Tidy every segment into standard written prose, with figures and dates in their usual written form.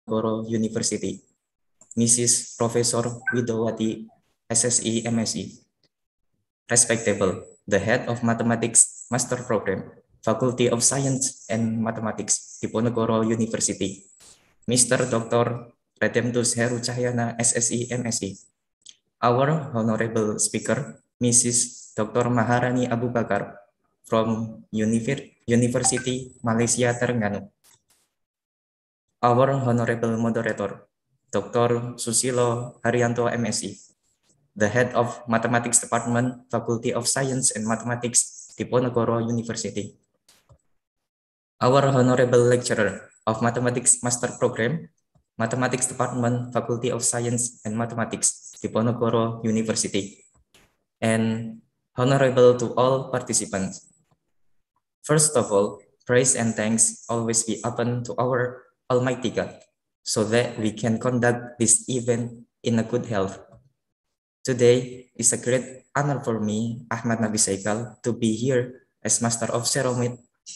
Diponegoro University, Mrs. Professor Widowati, SSE, MSE. Respectable, the head of Mathematics Master Program, Faculty of Science and Mathematics, Diponegoro University, Mr. Dr. Redemptus Heru Cahyana, SSE, MSE. Our honorable speaker, Mrs. Dr. Maharani Abu Bakar from University Malaysia Terengganu. Our honorable moderator, Dr. Susilo Haryanto, MSE, the head of Mathematics Department, Faculty of Science and Mathematics, Diponegoro University. Our honorable lecturer of Mathematics Master Program, Mathematics Department, Faculty of Science and Mathematics, Diponegoro University. And honorable to all participants. First of all, praise and thanks always be open to our Almighty God, so that we can conduct this event in a good health. Today is a great honor for me, Ahmad Nabi Saikal, to be here as Master of Ceremony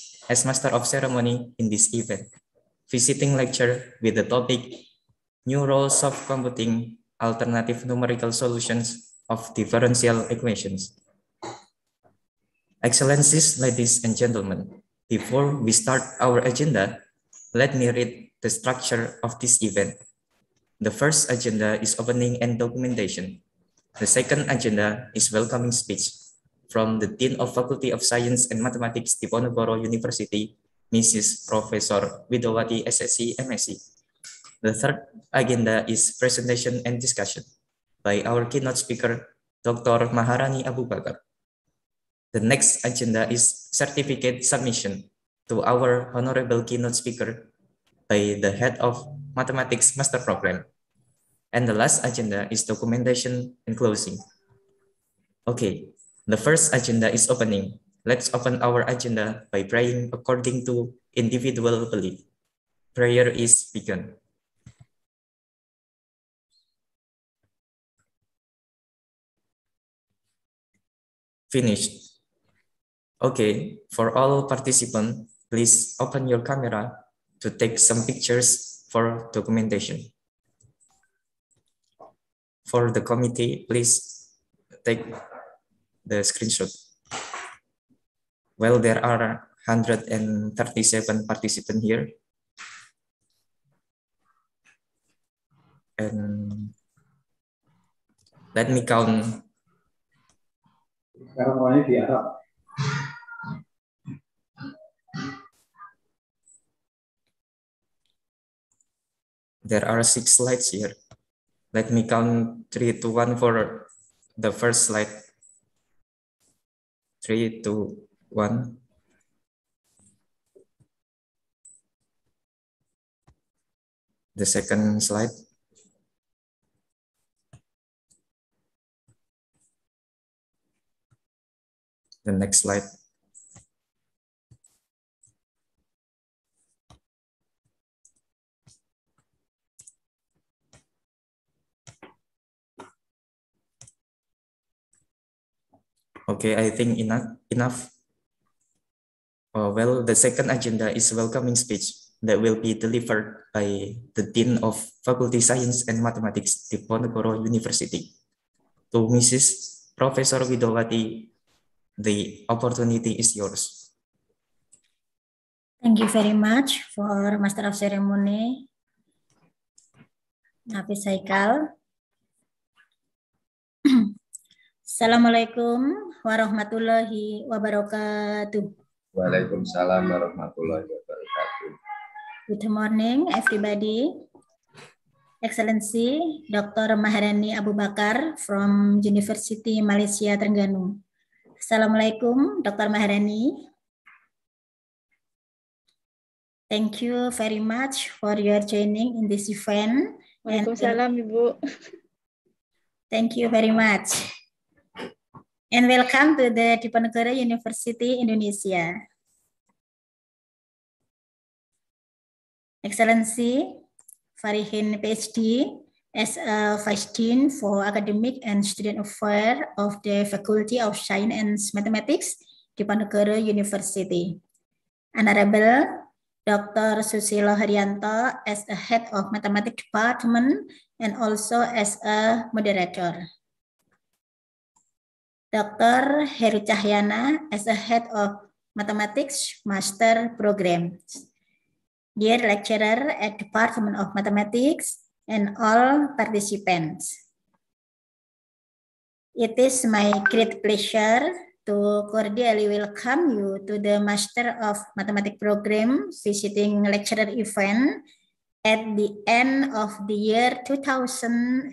in this event, visiting lecture with the topic New Roles of Computing Alternative Numerical Solutions of Differential Equations. Excellencies, ladies and gentlemen, before we start our agenda, let me read the structure of this event. The first agenda is opening and documentation. The second agenda is welcoming speech from the Dean of Faculty of Science and Mathematics, Diponegoro University, Mrs. Professor Widowati, SSE, MSE. The third agenda is presentation and discussion by our keynote speaker, Dr. Maharani Abu Bakar. The next agenda is certificate submission to our honorable keynote speaker by the head of Mathematics Master Program. And the last agenda is documentation and closing. Okay, the first agenda is opening. Let's open our agenda by praying according to individual belief. Prayer is begun. Finished. Okay, for all participants, please open your camera to take some pictures for documentation. For the committee, please take the screenshot. Well, there are 137 participants here. And let me count. There are 6 slides here. Let me count 3, 2, 1 for the first slide. 3, 2, 1. The second slide. The next slide. Okay, I think enough. Well, the second agenda is welcoming speech that will be delivered by the Dean of Faculty Science and Mathematics, Diponegoro University. To Mrs. Professor Widowati, the opportunity is yours. Thank you very much for Master of Ceremony, Nabi Saikal. Assalamualaikum warahmatullahi wabarakatuh. Waalaikumsalam warahmatullahi wabarakatuh. Good morning, everybody. Excellency Dr. Maharani Abu Bakar from University Malaysia Terengganu. Assalamualaikum, Dr. Maharani. Thank you very much for your joining in this event. Waalaikumsalam, Ibu. Thank you very much. And welcome to the Diponegoro University, Indonesia. Excellency, Farihin PhD, as a Vice Dean for Academic and Student Affairs of the Faculty of Science and Mathematics, Diponegoro University. Honorable Dr. Susilo Haryanto as a head of mathematics department and also as a moderator. Dr. Heru Cahyana as a head of mathematics master program. Dear lecturer at Department of Mathematics and all participants. It is my great pleasure to cordially welcome you to the Master of Mathematics program visiting lecturer event at the end of the year 2021.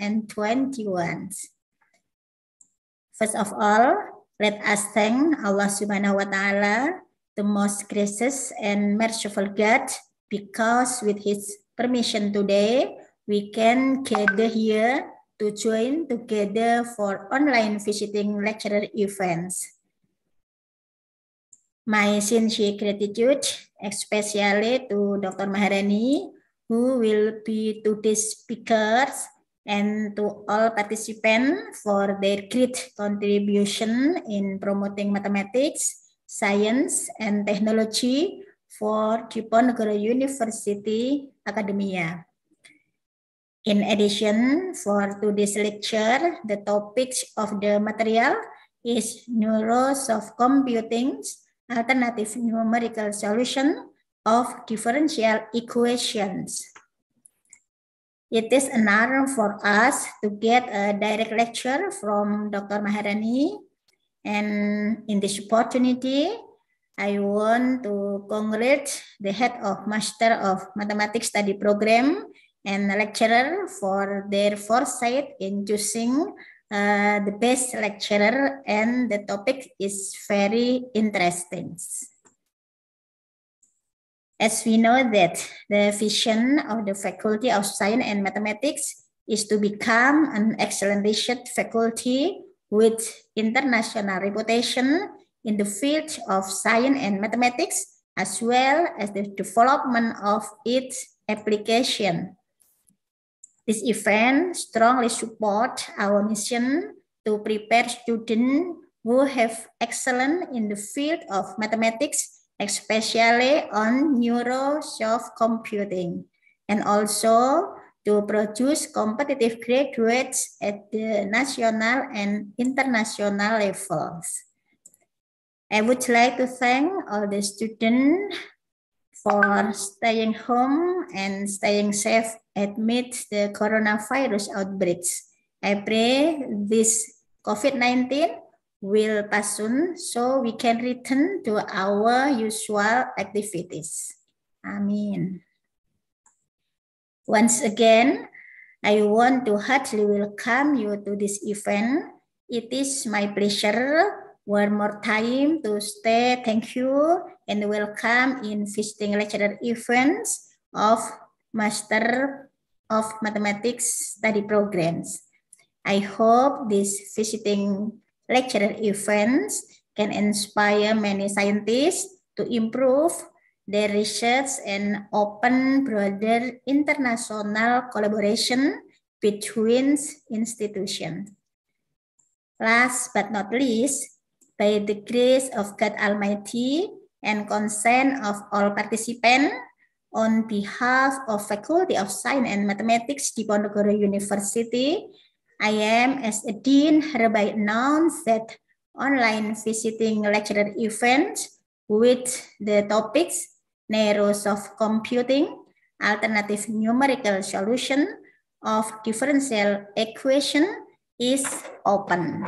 First of all, let us thank Allah Subhanahu wa Ta'ala, the most gracious and merciful God, because with His permission today, we can gather here to join together for online visiting lecturer events. My sincere gratitude, especially to Dr. Maharani, who will be today's speakers, and to all participants for their great contribution in promoting mathematics, science, and technology for Diponegoro University Academia. In addition, for today's lecture, the topic of the material is Neurosoft Computing, Alternative Numerical Solution of Differential Equations. It is an honor for us to get a direct lecture from Dr. Maharani. And in this opportunity, I want to congratulate the head of Master of Mathematics Study Program and lecturer for their foresight in choosing the best lecturer, and the topic is very interesting. As we know that the vision of the Faculty of Science and Mathematics is to become an excellent research faculty with international reputation in the field of science and mathematics, as well as the development of its application. This event strongly supports our mission to prepare students who have excellence in the field of mathematics, especially on Neurosoft computing, and also to produce competitive graduates at the national and international levels. I would like to thank all the students for staying home and staying safe amid the coronavirus outbreaks. I pray this COVID-19 will pass soon so we can return to our usual activities. Amen. Once again, I want to heartily welcome you to this event. It is my pleasure one more time to say thank you and welcome in visiting lecturer events of Master of Mathematics study programs. I hope these visiting lecturer events can inspire many scientists to improve their research and open broader international collaboration between institutions. Last but not least, by the grace of God Almighty and consent of all participants, on behalf of Faculty of Science and Mathematics Diponegoro University, I am as a dean hereby announce that online visiting lecturer events with the topics Neurosoft Computing, Alternative Numerical Solution of Differential Equation is open.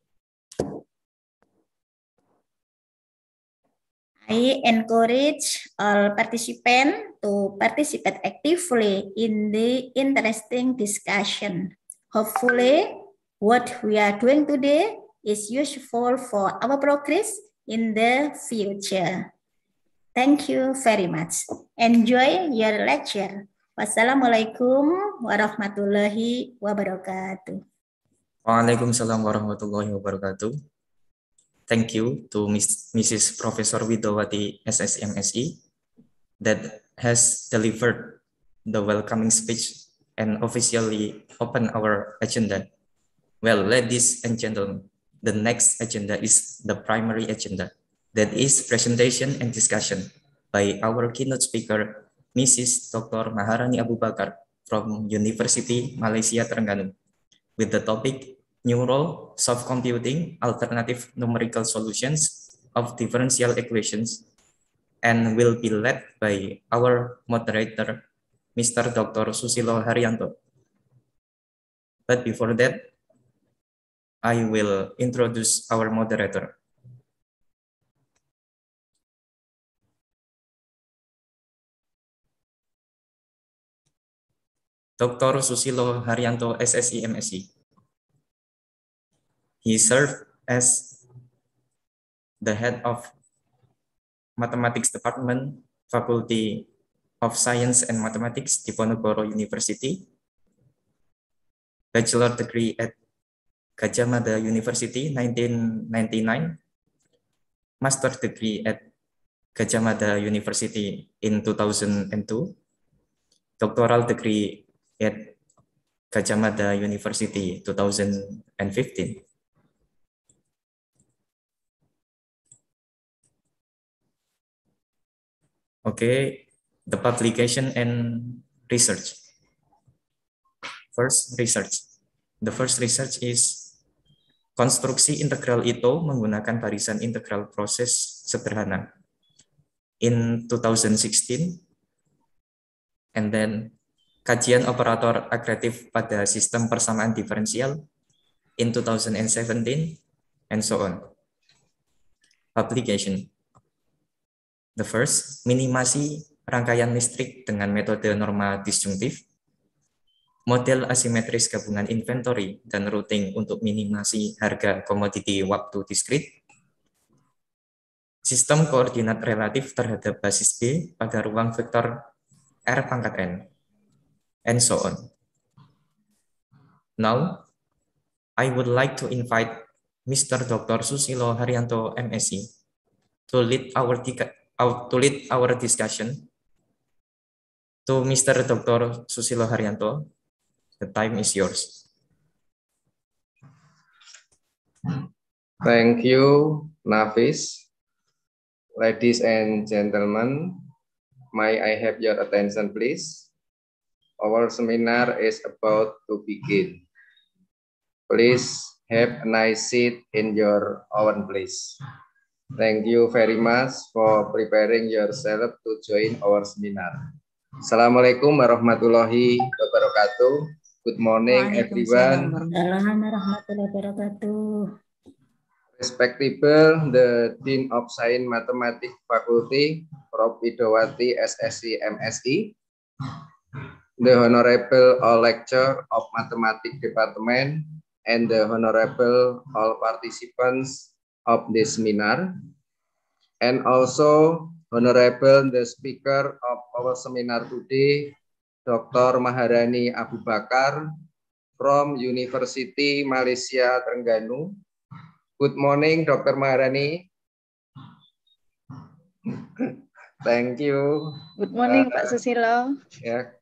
I encourage all participants to participate actively in the interesting discussion. Hopefully, what we are doing today is useful for our progress in the future. Thank you very much. Enjoy your lecture. Wassalamualaikum warahmatullahi wabarakatuh. Waalaikumsalam warahmatullahi wabarakatuh. Thank you to Mrs. Professor Widowati SSMSE that has delivered the welcoming speech and officially opened our agenda. Well, ladies and gentlemen, the next agenda is the primary agenda, that is presentation and discussion. by our keynote speaker, Mrs. Dr. Maharani Abu Bakar from University Malaysia Terengganu, with the topic Neural Soft Computing Alternative Numerical Solutions of Differential Equations, and will be led by our moderator, Mr. Dr. Susilo Haryanto. But before that, I will introduce our moderator. Dr. Susilo Haryanto, SSI MSc. He served as the head of Mathematics Department, Faculty of Science and Mathematics, Diponegoro University, bachelor degree at Gadjah Mada University 1999, master degree at Gadjah Mada University in 2002, doctoral degree at Gadjah Mada University 2015. Okay, the publication and research. First, research. The first research is konstruksi integral Ito menggunakan barisan integral proses sederhana in 2016, and then kajian operator agregatif pada sistem persamaan diferensial in 2017, and so on. Publication. The first, minimasi rangkaian listrik dengan metode norma disjungtif, model asimetris gabungan inventory dan routing untuk minimasi harga komoditi waktu diskrit, sistem koordinat relatif terhadap basis B pada ruang vektor R pangkat N, and so on. Now, I would like to invite Mr. Dr. Susilo Haryanto, MSc, to lead our discussion. To Mr. Dr. Susilo Haryanto, the time is yours. Thank you, Nafis. Ladies and gentlemen, may I have your attention, please? Our seminar is about to begin. Please have a nice seat in your own place. Thank you very much for preparing yourself to join our seminar. Assalamualaikum warahmatullahi wabarakatuh. Good morning, everyone. Waalaikumsalam warahmatullahi wabarakatuh. Respectable the Dean of Science Mathematics Faculty, Prof. Widowati, SSI MSc, the Honorable All Lecturer of Mathematics Department, and the Honorable all participants of this seminar, and also Honorable the speaker of our seminar today, Dr. Maharani Abu Bakar from University Malaysia Terengganu. Good morning, Dr. Maharani. Thank you. Good morning, Pak Susilo. Ya,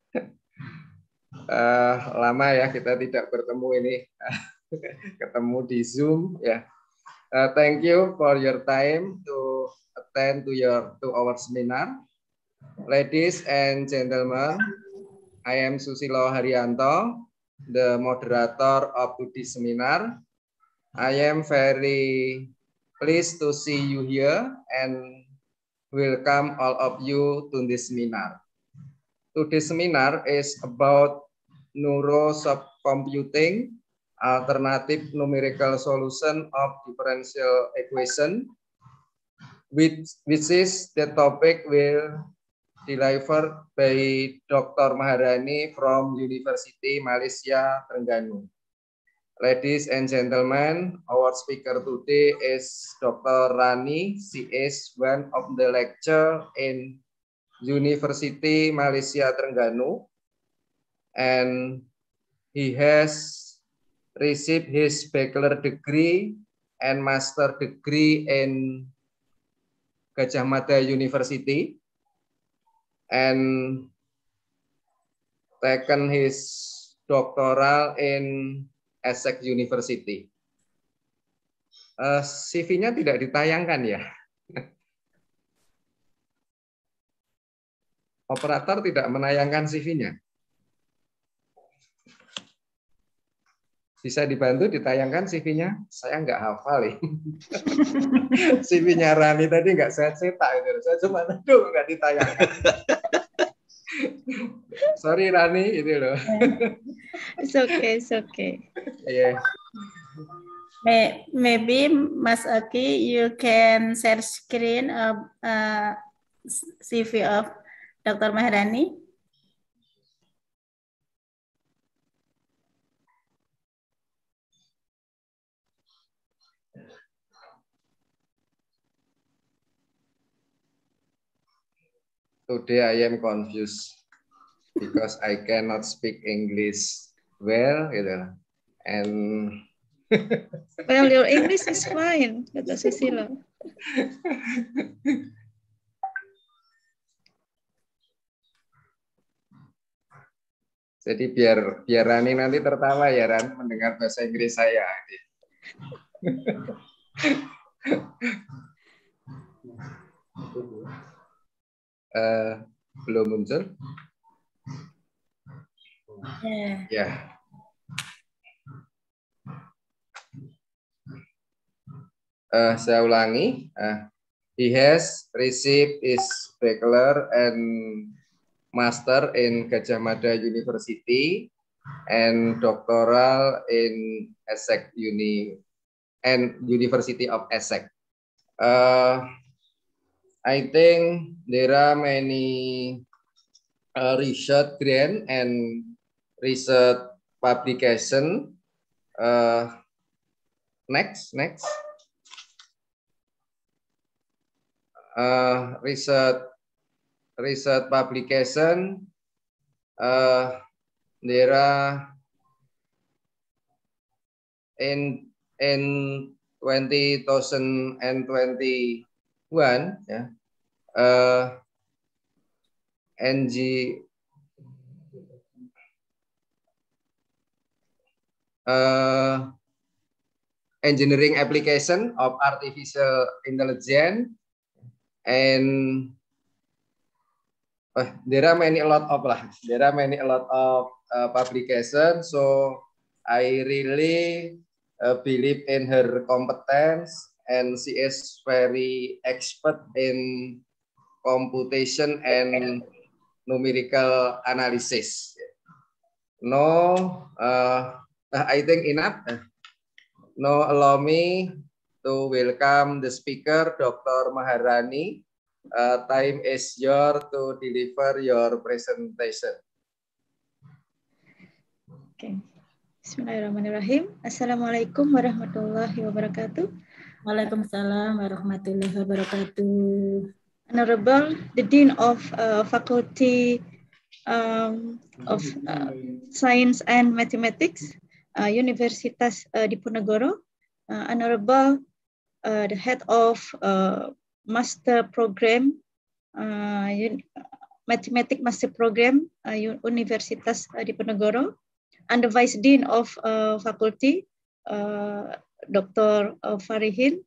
lama ya kita tidak bertemu ini, ketemu di Zoom ya. Thank you for your time to attend to our seminar. Ladies and gentlemen, I am Susilo Haryanto, the moderator of today's seminar. I am very pleased to see you here and welcome all of you to this seminar. Today's seminar is about neurosoft computing, alternative numerical solution of differential equation, which is the topic will delivered by Dr. Maharani from University Malaysia Terengganu. Ladies and gentlemen, our speaker today is Dr. Rani. She is one of the lecturer in University Malaysia Terengganu, and he has received his bachelor degree and master degree in Gadjah Mada University, and taken his doctoral in Essex University. CV-nya tidak ditayangkan ya. operator tidak menayangkan CV-nya. Bisa dibantu ditayangkan CV-nya? Saya nggak hafal ya. CV-nya Rani tadi nggak saya cetak itu. Saya cuma aduh nggak ditayangkan. Sorry Rani itu loh. It's okay, it's okay. Yeah. Maybe Mas Oki, you can share screen of CV of Dr. Maharani. Today I am confused because I cannot speak English well, gitu. And Well, your English is fine, Dr. Susilo. jadi biar Rani nanti tertawa ya Ran mendengar bahasa Inggris saya. Belum muncul? Ya. Saya ulangi. He has received his bachelor and master in Gajah Mada University and doctoral in Essex University of Essex. I think there are many research grant and research publication. Next. Research publication. There are in 2021. Ya, engineering application of artificial intelligence, and there are many a lot of publications. So I really believe in her competence, and she is very expert in computation and numerical analysis. No, I think enough. Now allow me to welcome the speaker, Dr. Maharani. Time is yours to deliver your presentation. Okay. Bismillahirrahmanirrahim. Assalamualaikum warahmatullahi wabarakatuh. Waalaikumsalam warahmatullahi wabarakatuh. Honorable the Dean of Faculty of Science and Mathematics, Universitas Diponegoro, Honorable the Head of Master Program, Mathematics Master Program, Universitas Diponegoro, and the Vice Dean of Faculty, Dr. Farihin,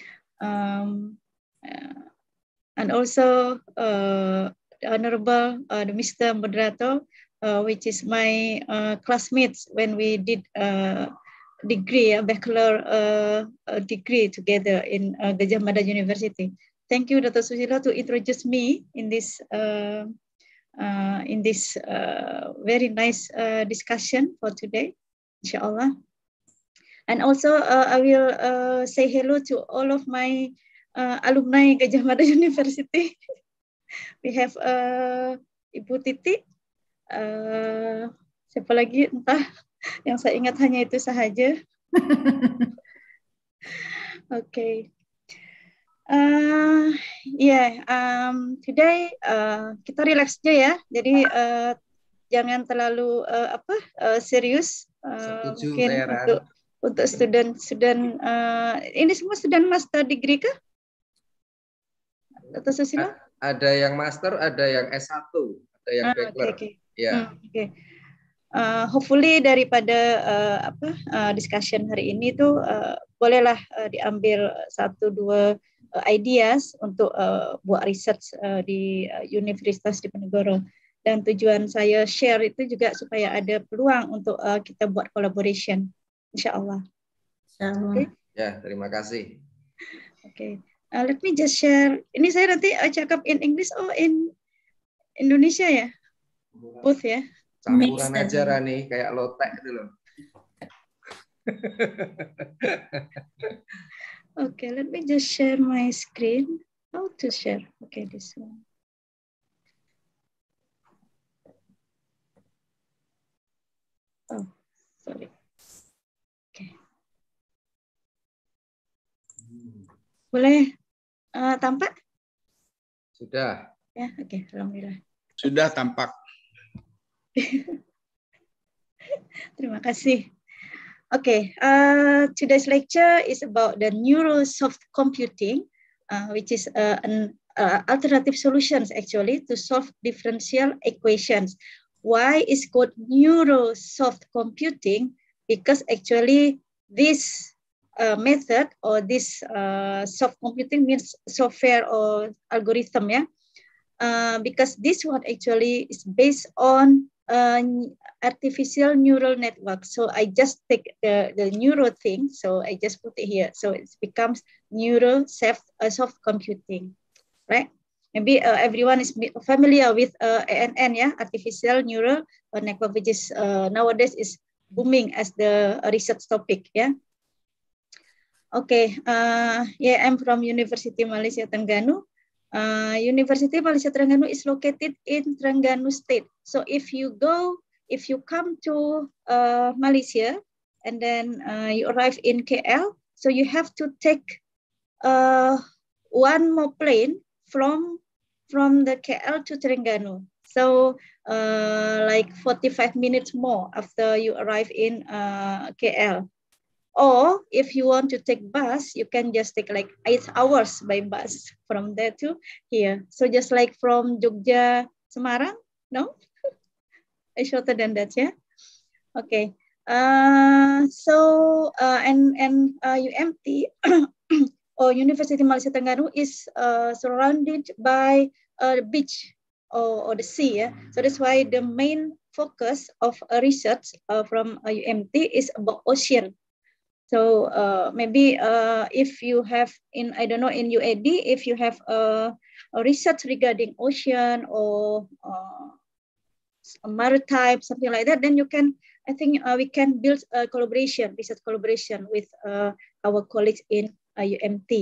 and also the Honorable Mr. Moderator, which is my classmates when we did degree, a bachelor degree together in Gajah Mada University. Thank you, Dr. Susilo, to introduce me in this very nice discussion for today, inshallah. And also, I will say hello to all of my alumni Gajah Mada University. We have Ibu Titi, siapa lagi entah, yang saya ingat hanya itu sahaja. Okay. Today kita relax aja ya. Jadi jangan terlalu serius. Mungkin untuk student ini semua student master degree kah? Atau Susilo? Ada yang master, ada yang S1, ada yang bachelor. Okay. Ya. Okay. Hopefully daripada discussion hari ini tuh bolehlah diambil 1-2 ideas untuk buat research di Universitas Diponegoro. Dan tujuan saya share itu juga supaya ada peluang untuk kita buat collaboration, insya-Allah. Okay. Ya, terima kasih. Okay. Let me just share. Ini saya nanti cakap in English in Indonesia ya? Both ya? Campuran aja Rani, kayak lotek gitu loh. Okay, let me just share my screen. How to share? Okay, this one. Oh, sorry. Okay. Boleh tampak? Sudah. Ya, oke, alhamdulillah. Sudah tampak. Terima kasih. Okay, today's lecture is about the neurosoft computing, which is an alternative solutions actually to solve differential equations. Why is called neurosoft computing? Because actually this method or this soft computing means software or algorithm, yeah. Because this one actually is based on artificial neural network. So I just take the neuro thing, so I just put it here. So it becomes soft computing, right? Maybe everyone is familiar with ANN, yeah, artificial neural network, which is nowadays is booming as the research topic, yeah. Okay, yeah, I'm from University Malaysia Terengganu. University Malaysia Terengganu is located in Terengganu State. So if you come to Malaysia and then you arrive in KL, so you have to take one more plane from the KL to Terengganu. So like 45 minutes more after you arrive in KL. Or if you want to take bus, you can just take like 8 hours by bus from there to here. So just like from Jogja, Semarang, no? It's shorter than that, yeah? Okay. UMT or University Malaysia Terengganu is surrounded by the beach or the sea, yeah? So that's why the main focus of research from UMT is about ocean. So maybe if you have in UAD, if you have a research regarding ocean or maritime, something like that, then you can, I think we can build a research collaboration with our colleagues in UMT.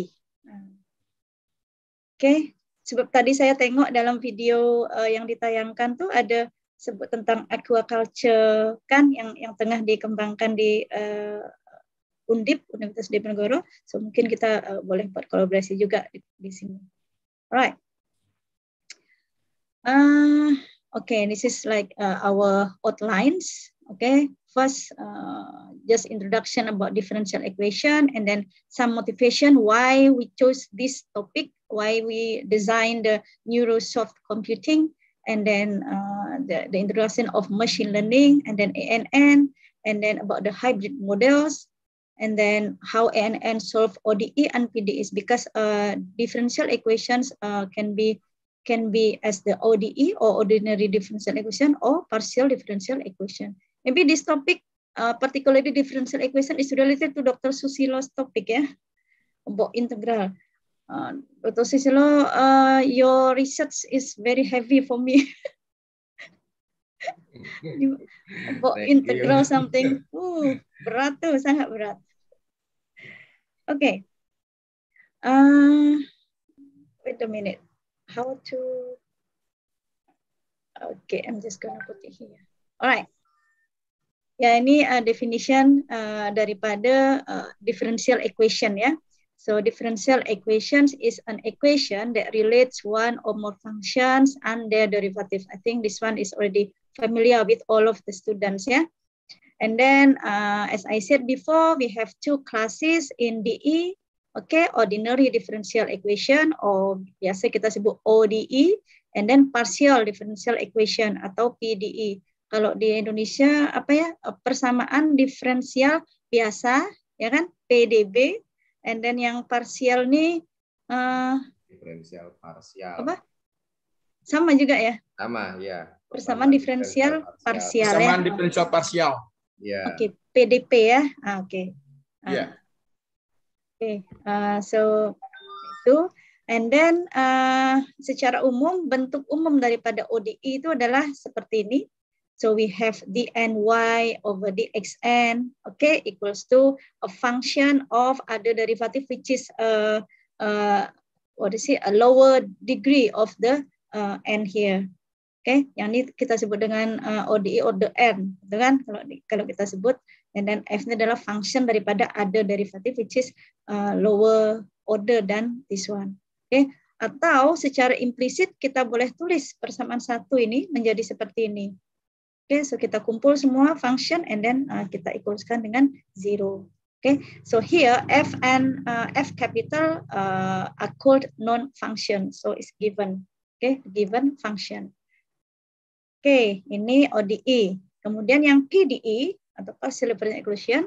Okay, sebab tadi saya tengok dalam video yang ditayangkan tuh ada sebut tentang aquaculture kan yang tengah dikembangkan di Undip, Universitas Diponegoro, so mungkin kita boleh buat kolaborasi juga di sini. Alright. Okay, this is like our outlines. Okay, first just introduction about differential equation, and then some motivation why we chose this topic, why we designed the neurosoft computing, and then the introduction of machine learning, and then ANN, and then about the hybrid models. And then how ANN solve ODE and PDEs, because differential equations can be as the ODE or ordinary differential equation or partial differential equation. Maybe this topic, particularly differential equation, is related to Dr. Susilo's topic, yeah, about integral. Dr. Susilo, your research is very heavy for me. About integral something, berat tuh, sangat berat. Okay. Wait a minute. How to? Okay, I'm just gonna put it here. Alright. Ya, ini definition daripada differential equation ya. So differential equations is an equation that relates one or more functions and their derivative. I think this one is already familiar with all of the students ya. And then, as I said before, we have two classes in DE, okay, ordinary differential equation, or biasa kita sebut ODE, and then partial differential equation atau PDE. Kalau di Indonesia apa ya, persamaan diferensial biasa, ya kan, PDB, and then yang partial nih Diferensial parsial. Apa? Sama juga ya? Sama, ya. Persamaan diferensial parsial Persamaan ya. diferensial parsial. Ya. Oke, PDP ya. Oke. Ya. Oke, so itu. And then secara umum bentuk umum daripada ODE itu adalah seperti ini. So we have dny over dxn, okay, equals to a function of other derivative which is a lower degree of the n here. Okay, yang ini kita sebut dengan ODE order n, gitu kan? Kalau kita sebut, and then f ini adalah function daripada other derivative which is lower order than this one. Oke, atau secara implisit kita boleh tulis persamaan satu ini menjadi seperti ini. Oke, so kita kumpul semua function and then kita equalskan dengan 0. Oke, so here f and f capital are called non-function, so it's given. Oke, given function. Oke, ini ODE. Kemudian yang PDE atau partial differential equation,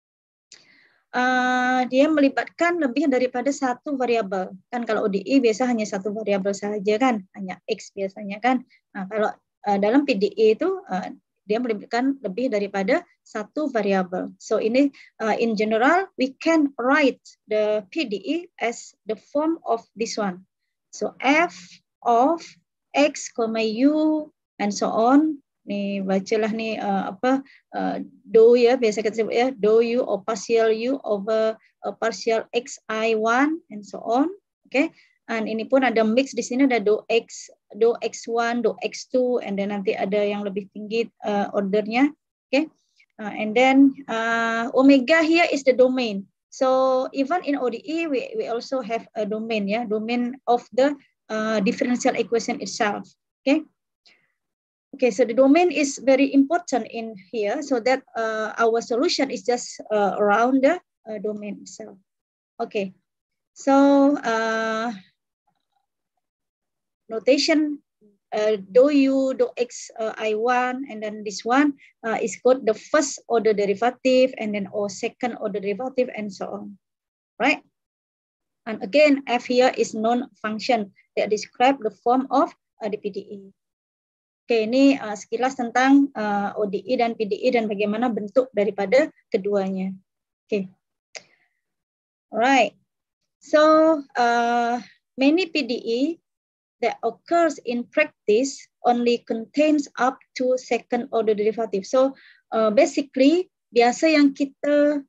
dia melibatkan lebih daripada satu variabel. Kan kalau ODE biasa hanya satu variabel saja kan, hanya X biasanya kan. Nah, kalau dalam PDE itu dia melibatkan lebih daripada satu variabel. So ini in general we can write the PDE as the form of this one. So f of x, u and so on. Nih bacalah nih do ya, biasa kita sebut ya, do u or partial u over partial xi1 and so on. Okay, and ini pun ada mix di sini, ada do x1, do x2, and then nanti ada yang lebih tinggi ordernya. Okay, and then omega here is the domain. So even in ODE we also have a domain ya, domain of the differential equation itself. Okay. Okay, so the domain is very important in here, so that our solution is just around the domain itself. Okay, so notation do u, do x, i1, and then this one is called the first order derivative, and then or second order derivative, and so on, right? And again, f here is non-function that describe the form of the PDE. Oke, ini sekilas tentang ODE dan PDE dan bagaimana bentuk daripada keduanya. Oke, alright. So many PDE that occurs in practice only contains up to second order derivative. So basically biasa yang kita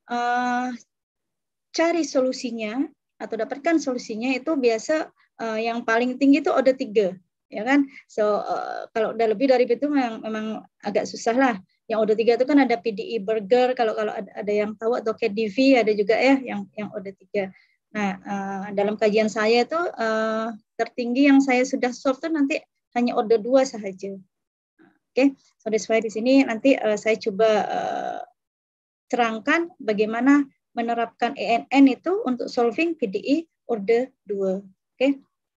cari solusinya atau dapatkan solusinya itu biasa yang paling tinggi itu order 3. Ya kan, so kalau udah lebih dari itu memang agak susah lah. Yang order 3 itu kan ada PDE burger, kalau ada yang tahu, atau KDV ada juga ya yang order 3. Nah, dalam kajian saya itu tertinggi yang saya sudah solve itu nanti hanya order 2 saja. Oke, so that's why di sini nanti saya coba terangkan bagaimana menerapkan ENN itu untuk solving PDE order 2. Oke.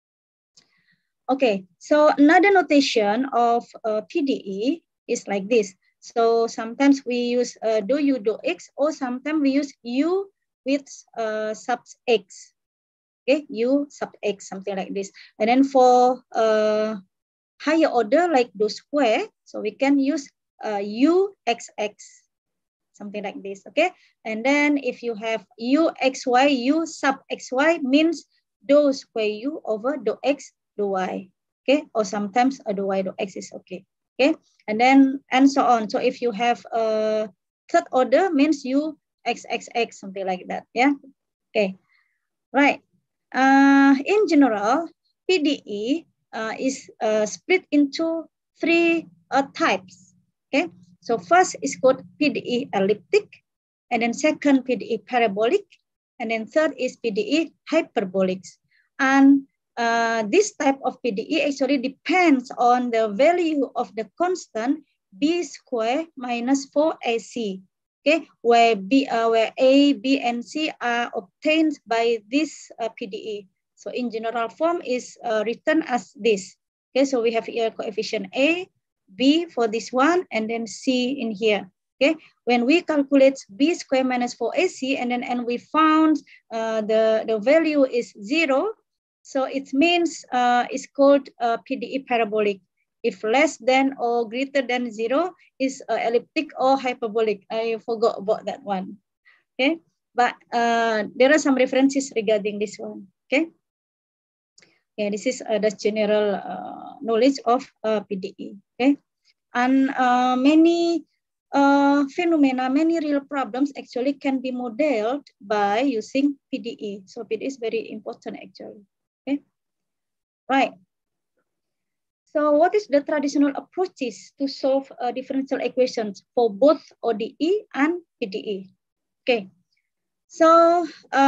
Okay, so another notation of PDE is like this. So sometimes we use do u, do x, or sometimes we use u with sub x. Okay, u sub x, something like this. And then for higher order like do square, so we can use u xx, something like this. Okay, and then if you have u xy, u sub xy means do square u over do x do y, okay, or sometimes do y do x is okay, okay, and then and so on. So if you have a third order means u xxx, something like that, yeah, okay, right. In general, PDE is split into 3 types, okay. So first is called PDE elliptic, and then second PDE parabolic, and then third is PDE hyperbolic, and this type of PDE actually depends on the value of the constant b square minus 4ac, okay, where a, b, and c are obtained by this PDE. So in general form is written as this. Okay, so we have here coefficient a, b for this one, and then c in here. Okay, when we calculate b square minus 4ac and we found the value is 0, so it means it's called PDE parabolic. If less than or greater than 0 is elliptic or hyperbolic. I forgot about that one. Okay, but there are some references regarding this one. Okay, yeah, this is the general knowledge of PDE. Okay, and many phenomena, many real problems actually can be modeled by using PDE. So PDE is very important actually. Okay, right. So what is the traditional approaches to solve differential equations for both ODE and PDE? Okay, so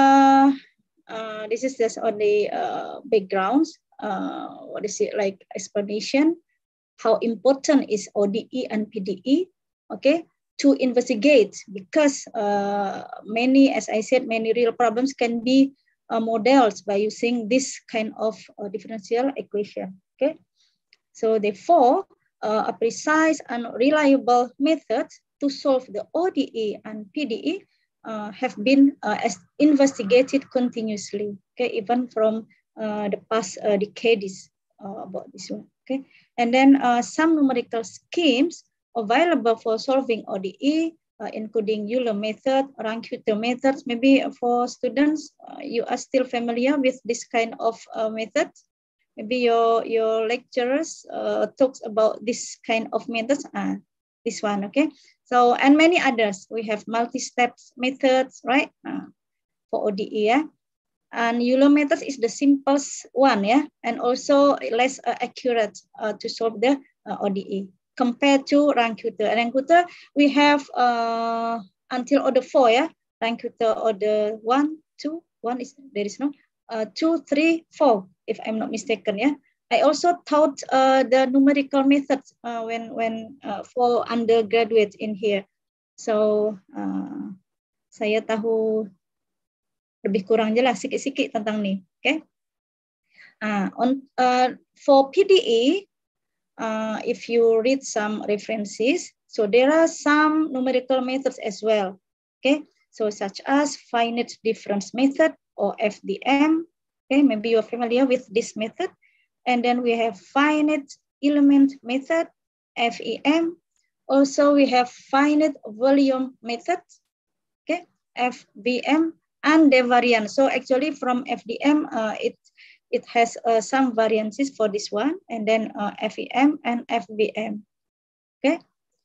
this is just on the backgrounds. What is it like explanation? How important is ODE and PDE? Okay, to investigate, because many, as I said, many real problems can be modeled by using this kind of differential equation. Okay, so therefore, a precise and reliable method to solve the ODE and PDE have been investigated continuously. Okay, even from the past decades about this one. Okay, and then some numerical schemes available for solving ODE, including Euler method, Rank-Hutter methods. Maybe for students, you are still familiar with this kind of method. Maybe your lecturers talks about this kind of methods. This one, okay. So, and many others. We have multi-steps methods, right? For ODE, yeah. And Euler methods is the simplest one, yeah, and also less accurate to solve the ODE compared to Rank-Hutter. Rank-Hutter, we have until order 4, yeah. Rank-Hutter order 1, 2, 1 is there is no 2, 3, 4, if I'm not mistaken, yeah. I also taught the numerical methods when for undergraduate in here. So saya tahu lebih kurang jelas sikit-sikit tentang ni. Okay. For PDE, if you read some references, so there are some numerical methods as well. Okay, so such as finite difference method or FDM. Okay, maybe you're familiar with this method. And then we have finite element method, FEM. Also, we have finite volume method, okay, FVM, and the variant. So actually from FDM, it has some variances for this one, and then FEM and FVM. Okay.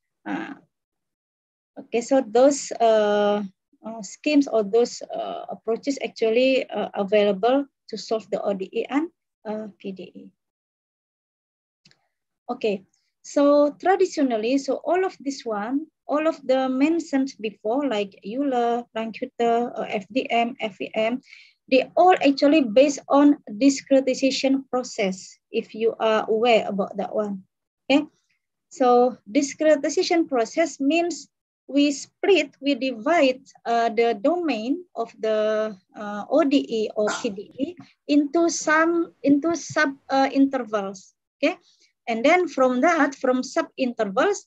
Okay, so those schemes or those approaches actually available to solve the ODE and PDE. Okay, so traditionally, so all of this one, all of the mentioned before, like Euler, Rank-Hutter, FDM, FEM, they all actually based on discretization process, if you are aware about that one. Okay, so discretization process means we divide the domain of the ODE or PDE into sub intervals. Okay, and then from that, from sub intervals,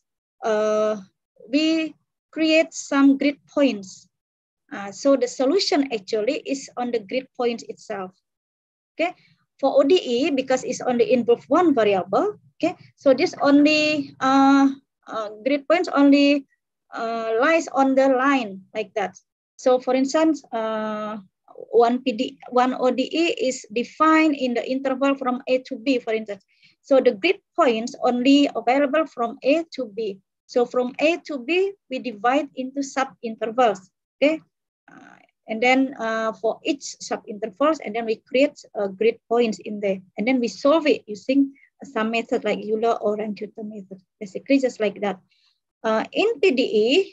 we create some grid points. So the solution actually is on the grid point itself. Okay, for ODE, because it's only involve one variable. Okay, so this only grid points only lies on the line like that. So for instance, one ODE is defined in the interval from A to B, for instance. So the grid points only available from A to B. So from A to B, we divide into sub-intervals, okay? And then for each sub-intervals, and then we create grid points in there. And then we solve it using some method like Euler or Rank-Hutter method. Basically just like that. In PDE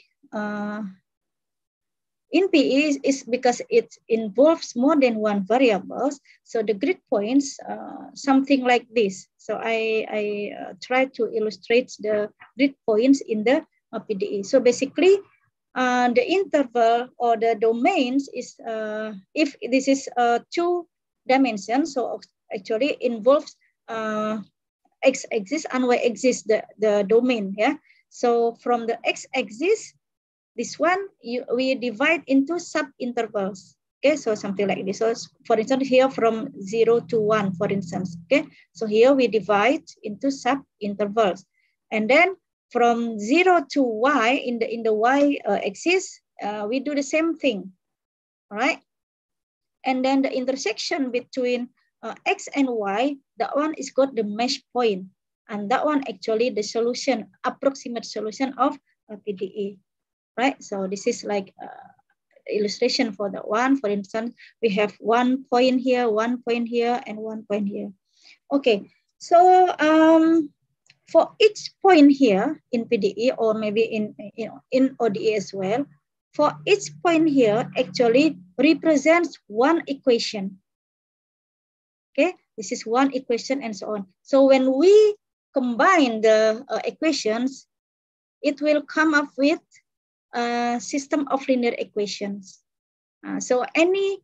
is because it involves more than one variables. So the grid points, something like this. So I try to illustrate the grid points in the PDE. So basically, the interval or the domains is, if this is 2 dimensions, so actually involves x-axis and y-axis, the domain, yeah. So from the x-axis, this one we divide into sub-intervals. Okay, so something like this. So for instance, here from 0 to 1, for instance. Okay, so here we divide into sub-intervals. And then from 0 to y, in the y-axis, we do the same thing. All right. And then the intersection between x and y, that one is called the mesh point. And that one actually the solution, approximate solution of PDE. Right, so this is like illustration for that one. For instance, we have 1 point here, 1 point here, and 1 point here. Okay, so for each point here in PDE, or maybe in ODE as well, for each point here actually represents one equation. Okay, this is one equation and so on. So when we combine the equations, it will come up with a system of linear equations. So any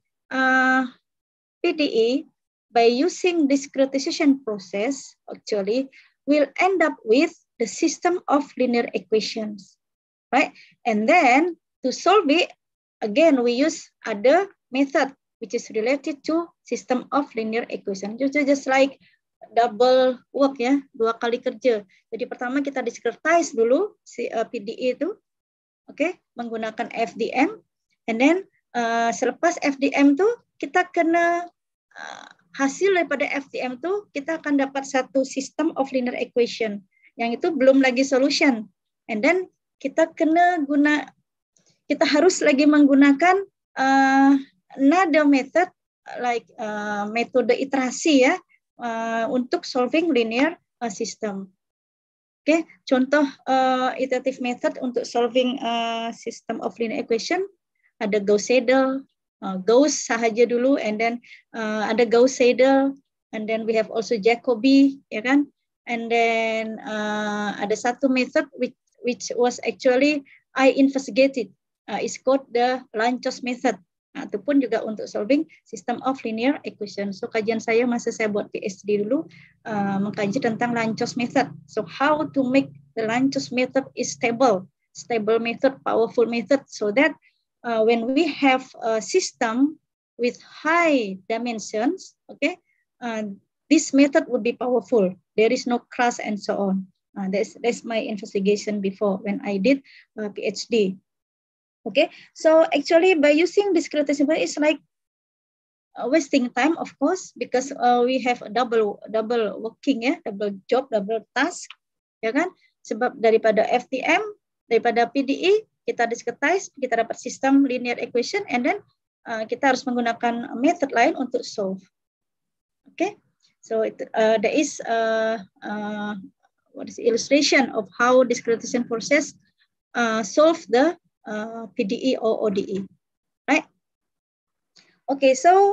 PDE, by using discretization process, actually will end up with the system of linear equations, right? And then to solve it, again, we use other method which is related to system of linear equation. Just like double work ya, 2 kali kerja. Jadi pertama kita discretize dulu si PDE itu, okay, menggunakan FDM, and then selepas FDM tuh kita kena hasil daripada FDM tuh kita akan dapat satu system of linear equation yang itu belum lagi solution, and then kita harus lagi menggunakan another method like metode iterasi ya untuk solving linear system. Oke, contoh iterative method untuk solving system of linear equation ada Gauss-Seidel, Gauss sahaja dulu, and then ada Gauss-Seidel, and then we have also Jacobi, ya kan? And then ada satu method which was actually I investigated, is called the Lanczos method. Itu pun juga untuk solving system of linear equation. So kajian saya masa saya buat PhD dulu mengkaji tentang Lanczos method. So how to make the Lanczos method is stable method, powerful method, so that when we have a system with high dimensions, okay, this method would be powerful. There is no class and so on. That's my investigation before when I did PhD. Okay, so actually by using discretization, it's like wasting time, of course, because we have a double working ya, double job, double task, ya kan? Sebab daripada FDM, daripada PDE, kita discretize, kita dapat sistem linear equation, and then kita harus menggunakan method lain untuk solve. Okay, so there is what is the illustration of how discretization process solve the PDE or ODE, right? Okay, so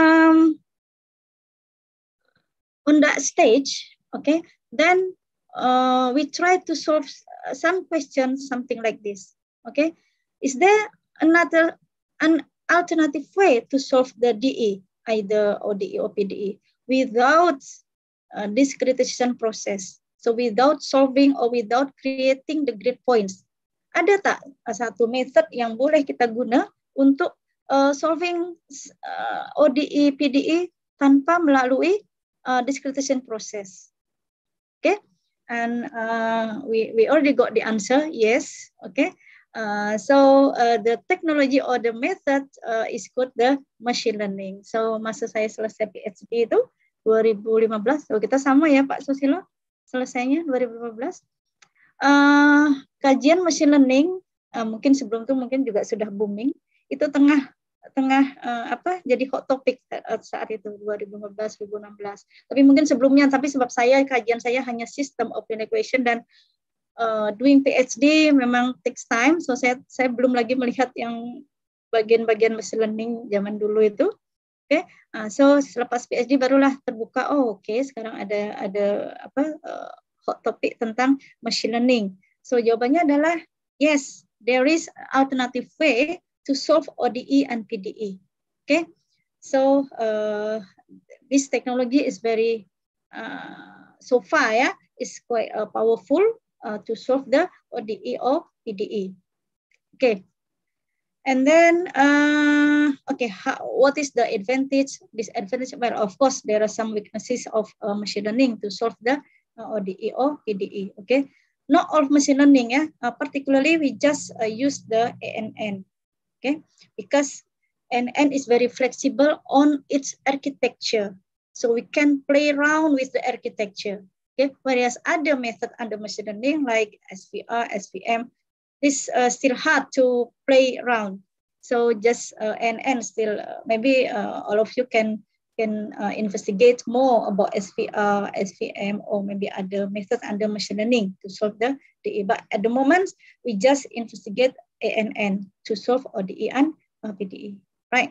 on that stage, okay, then we try to solve some questions, something like this. Okay, is there an alternative way to solve the DE, either ODE or PDE, without discretization process? So without solving or without creating the grid points. Ada tak satu method yang boleh kita guna untuk solving ODE, PDE tanpa melalui discretization process? Okay, and we already got the answer, yes. Okay, so the technology or the method is called the machine learning. So masa saya selesai PhD itu 2015, so kita sama ya Pak Susilo, selesainya 2015. Kajian machine learning mungkin sebelum itu mungkin juga sudah booming, itu tengah jadi hot topic saat itu 2015 2016. Tapi mungkin sebelumnya, tapi sebab kajian saya hanya system of linear equation dan doing PhD memang takes time, so saya belum lagi melihat yang bagian-bagian machine learning zaman dulu itu. Okay, so selepas PhD barulah terbuka, sekarang ada hot topic tentang machine learning. So jawabannya adalah yes, there is alternative way to solve ODE and PDE. Okay, so this technology is very so far is quite powerful to solve the ODE or PDE. Okay. And then, what is the advantage, disadvantage? Well, of course, there are some weaknesses of machine learning to solve the ODE or PDE. Okay, not all machine learning, particularly we just use the ANN. Okay, because ANN is very flexible on its architecture, so we can play around with the architecture. Okay, whereas other method under machine learning like SVR, SVM, it's still hard to play around. So just NN still, maybe all of you can investigate more about SVR, SVM, or maybe other methods under machine learning to solve the DE. But at the moment, we just investigate ANN to solve ODE and PDE, right?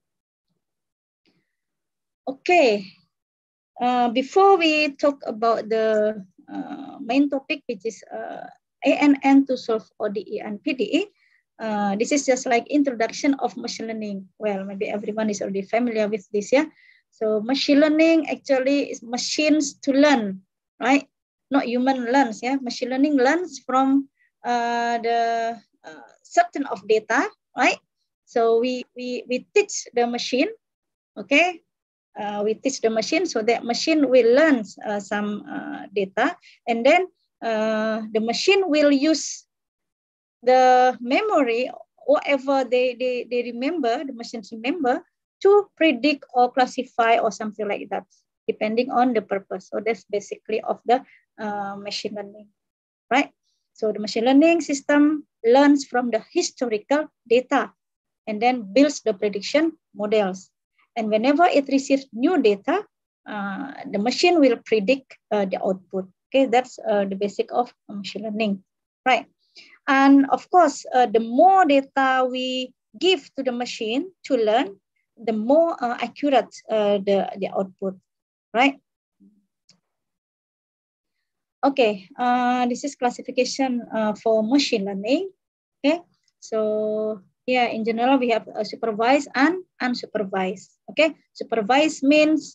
Okay, before we talk about the main topic, which is ANN to solve ODE and PDE, this is just like introduction of machine learning. Well, maybe everyone is already familiar with this, yeah? So machine learning actually is machines to learn, right? Not human learns, yeah? Machine learning learns from the certain of data, right? So we teach the machine, okay? We teach the machine so that machine will learn some data, and then the machine will use the memory, whatever they remember, the machines remember, to predict or classify or something like that, depending on the purpose. So that's basically of the machine learning, right? So the machine learning system learns from the historical data and then builds the prediction models. And whenever it receives new data, the machine will predict the output. Okay, that's the basic of machine learning, right? And of course, the more data we give to the machine to learn, the more accurate the output, right? Okay, this is classification for machine learning. Okay, so yeah, in general, we have supervised and unsupervised. Okay, supervised means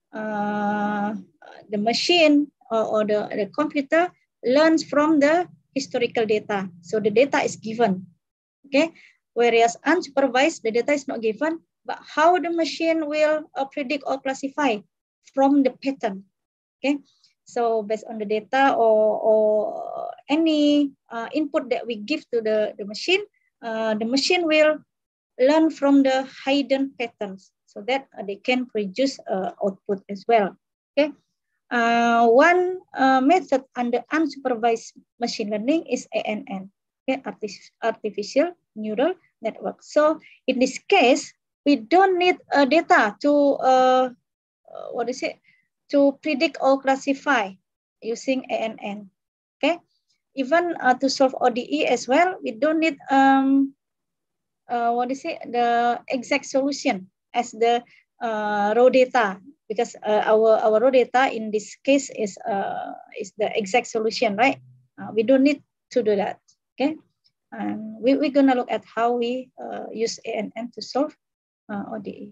the machine or the computer learns from the historical data. So the data is given, okay? Whereas unsupervised, the data is not given, but how the machine will predict or classify from the pattern, okay? So based on the data or any input that we give to the machine will learn from the hidden patterns so that they can produce output as well, okay? One method under unsupervised machine learning is ANN, okay? Artificial Neural Network. So in this case, we don't need data to to predict or classify using ANN. Okay, even to solve ODE as well, we don't need the exact solution as the raw data, because our raw data in this case is the exact solution, right? We don't need to do that. Okay, and we're gonna look at how we use ANN to solve ODE.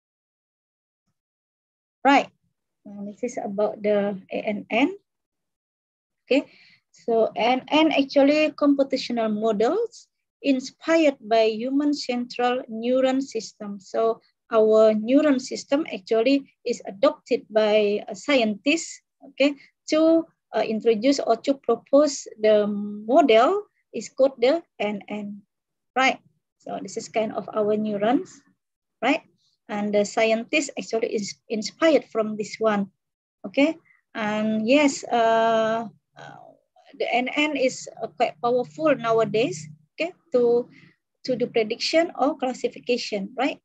Right. This is about the ANN. Okay, so ANN actually computational models inspired by human central neuron system. So our neuron system actually is adopted by scientists, okay, to introduce or to propose the model is called the ANN, right? So this is kind of our neurons, right? And the scientist actually is inspired from this one, okay? And yes, the NN is quite powerful nowadays, okay, to do prediction or classification, right?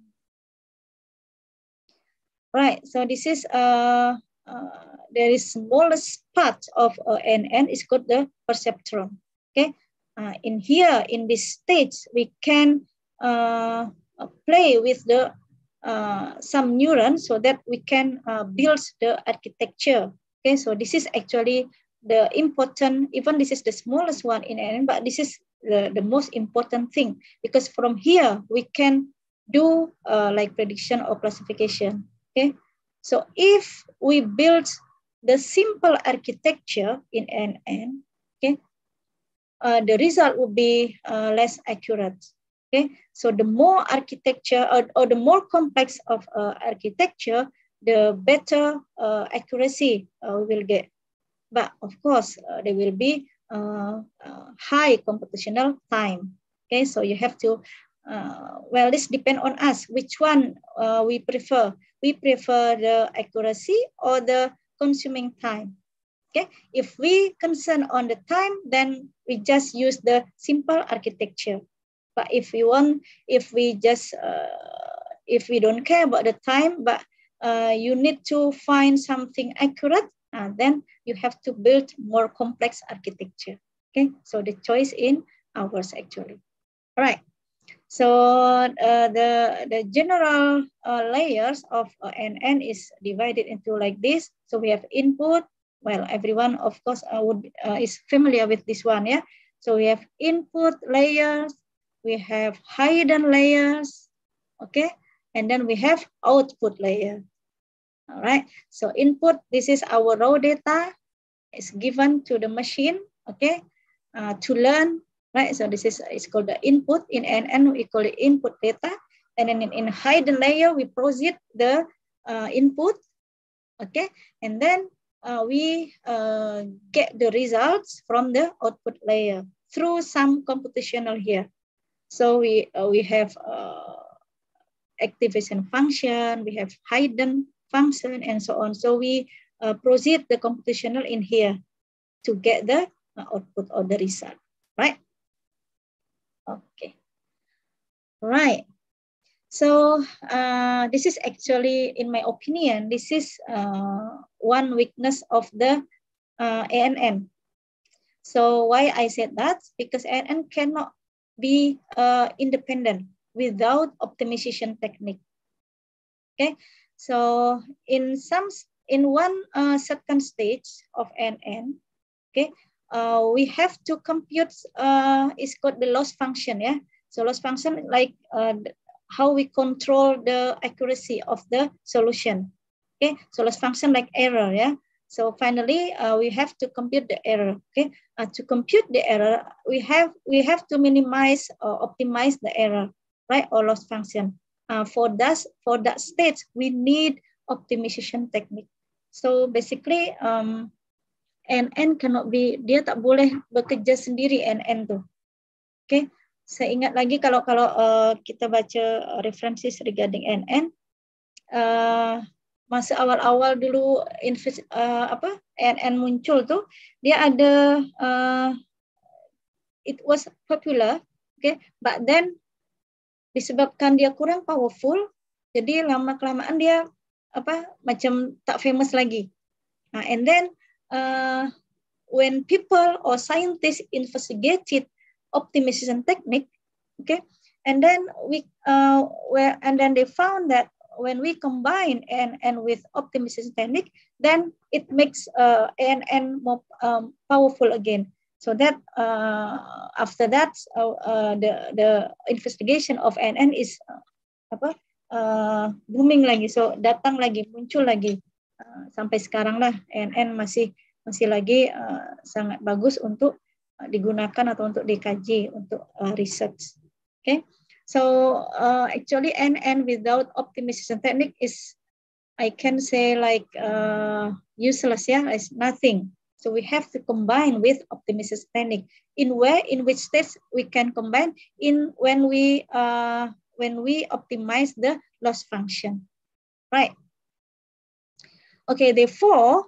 Right, so this is there is smallest part of NN is called the perceptron, okay? In here, in this stage, we can play with the some neurons so that we can build the architecture. Okay, so this is actually the important, even this is the smallest one in NN, but this is the most important thing, because from here we can do like prediction or classification. Okay, so if we build the simple architecture in NN, the result will be less accurate. Okay, so the more architecture or the more complex of architecture, the better accuracy we will get. But of course, there will be high computational time. Okay, so you have to, well, this depends on us, which one we prefer. We prefer the accuracy or the consuming time. Okay, if we concern on the time, then we just use the simple architecture. But if we want, if we don't care about the time, but you need to find something accurate, then you have to build more complex architecture. Okay, so the choice in ours actually. All right. So the general layers of NN is divided into like this. So we have input. Well, everyone of course is familiar with this one, yeah. So we have input layers, we have hidden layers, okay, and then we have output layer. All right. So input, this is our raw data. It's given to the machine, okay, to learn. Right, so this is, it's called the input. In NN, we call it input data. And then in hidden layer, we proceed the input, okay? And then we get the results from the output layer through some computational here. So we have activation function, we have hidden function, and so on. So we proceed the computational in here to get the output or the result, right? Okay, right. So this is actually, in my opinion, this is one weakness of the ANN. So why I said that? Because ANN cannot be independent without optimization technique. Okay, so in one certain stage of ANN, okay, we have to compute, it's called the loss function, yeah. So loss function, like how we control the accuracy of the solution. Okay, so loss function like error, yeah. So finally, we have to compute the error. Okay, to compute the error, we have to minimize or optimize the error, right, or loss function. For that stage, we need optimization technique. So basically, NN cannot be, dia tak boleh bekerja sendiri NN tuh. Oke, okay? Saya ingat lagi kalau kita baca references regarding NN, masa awal-awal dulu NN muncul tuh, dia ada it was popular, okay, but then disebabkan dia kurang powerful, jadi lama-kelamaan dia macam tak famous lagi. And then when people or scientists investigated optimization technique, okay, and then they found that when we combine NN with optimization technique, then it makes NN more powerful again. So that after that, the investigation of NN is booming lagi. So datang lagi, muncul lagi. Sampai sekarang lah NN masih lagi sangat bagus untuk digunakan atau untuk dikaji untuk research. Okay, so actually NN without optimization technique is, I can say, like useless, yeah, it's nothing. So we have to combine with optimization technique. In which stage we can combine when we optimize the loss function, right? Okay, therefore,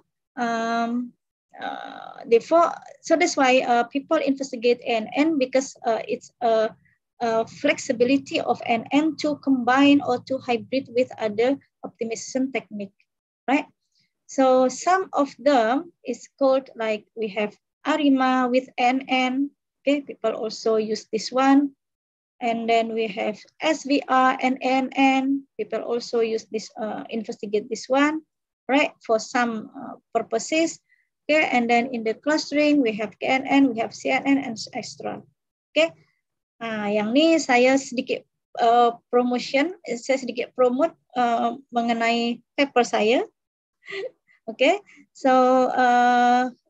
so that's why people investigate NN, because it's a flexibility of NN to combine or to hybrid with other optimization technique, right? So some of them is called, like we have ARIMA with NN. Okay, people also use this one. And then we have SVR and NN. People also use this, investigate this one, right, for some purposes. Okay, and then in the clustering we have KNN, we have CNN, and extra. Okay, yang ni saya sedikit saya sedikit promote mengenai paper saya. Okay, so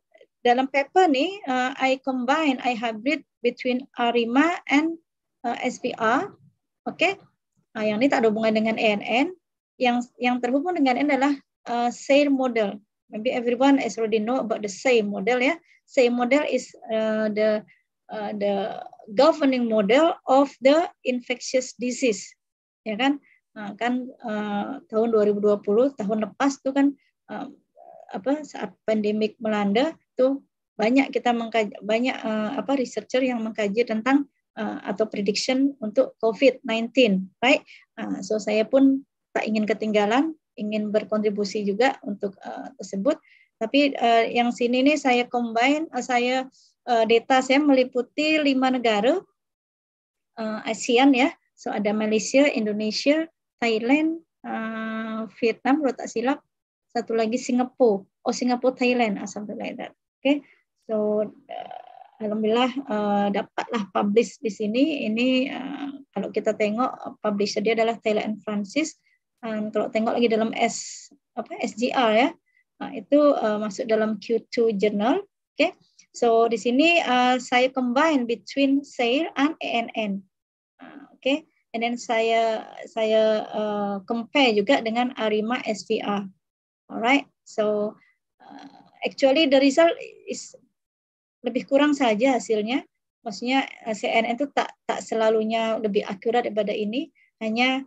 dalam paper nih, I hybrid between ARIMA and SVR. Oke. Yang ini tak ada hubungan dengan ANN. Yang terhubung dengan N adalah SAIL model. Maybe everyone has already know about the SAIL model ya. SAIL model is the governing model of the infectious disease. Ya kan? Tahun 2020, tahun lepas tuh kan saat pandemik melanda tuh banyak researcher yang mengkaji tentang atau prediction untuk COVID-19, right? So saya pun tak ingin ketinggalan, ingin berkontribusi juga untuk tersebut. Tapi yang sini nih saya combine, data saya meliputi 5 negara ASEAN ya. So ada Malaysia, Indonesia, Thailand, Vietnam, kalau tak silap, satu lagi Singapura, Thailand, something like that. Okay, so alhamdulillah dapatlah publish di sini. Ini kalau kita tengok publisher dia adalah Taylor & Francis. Kalau tengok lagi dalam SGR ya, itu masuk dalam Q2 journal. Okay, so di sini saya combine between SAIL and ANN. Okay, and then saya compare juga dengan ARIMA SVR. Alright, so actually the result is lebih kurang saja hasilnya. Maksudnya CNN itu tak selalunya lebih akurat daripada ini. Hanya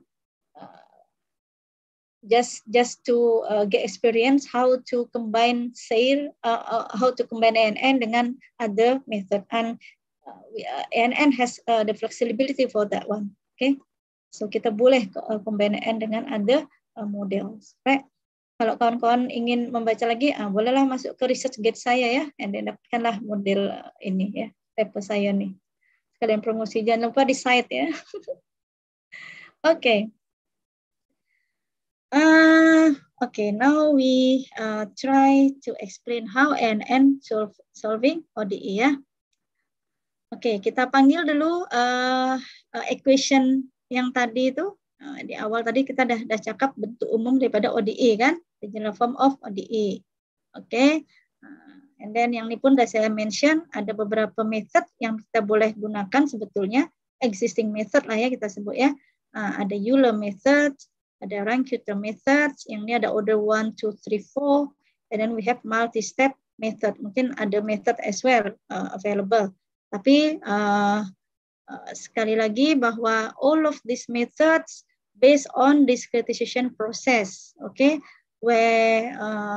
just to get experience how to combine SAIL, how to combine ANN dengan other method. And ANN has the flexibility for that one. Okay, so kita boleh combine ANN dengan other models, right? Kalau kawan-kawan ingin membaca lagi, bolehlah masuk ke ResearchGate saya ya, dan dapatkanlah model ini ya, paper saya nih. Sekalian promosi, jangan lupa di site ya. Oke. Okay, now we try to explain how ANN solving ODE ya. Oke, kita panggil dulu equation yang tadi itu. Di awal tadi kita dah cakap bentuk umum daripada ODE kan, the general form of ODE. Oke, and then yang ini pun dah saya mention, ada beberapa method yang kita boleh gunakan sebetulnya, existing method lah ya kita sebut ya. Ada Euler method, ada Rank-Kueter method, yang ini ada order 1, 2, 3, 4, and then we have multi-step method. Mungkin ada method as well available. Tapi sekali lagi bahwa all of these methods based on discretization process, okay, where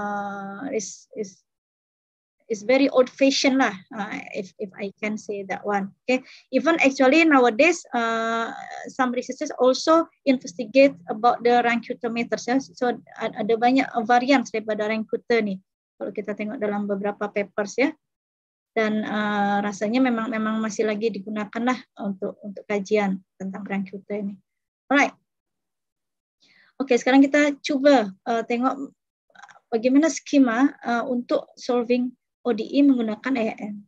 is very old-fashioned lah, if I can say that one. Okay, even actually nowadays some researchers also investigate about the Rank-Kueter methods. Ya. So ada banyak varian daripada Rank-Kueter nih. Kalau kita tengok dalam beberapa papers ya. Dan rasanya memang masih lagi digunakan lah untuk kajian tentang Rank-Kueter ini. Alright. Oke, sekarang kita coba tengok bagaimana skema untuk solving ODE menggunakan ANN.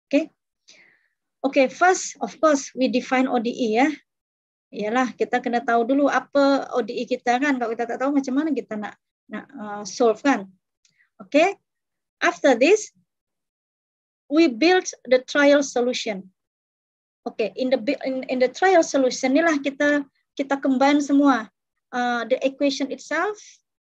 Oke, first of course we define ODE ya. Iyalah kita kena tahu dulu apa ODE kita kan. Kalau kita tak tahu macam mana kita nak solve kan. Oke. After this we build the trial solution. Okay, in the trial solution inilah kita combine semua the equation itself,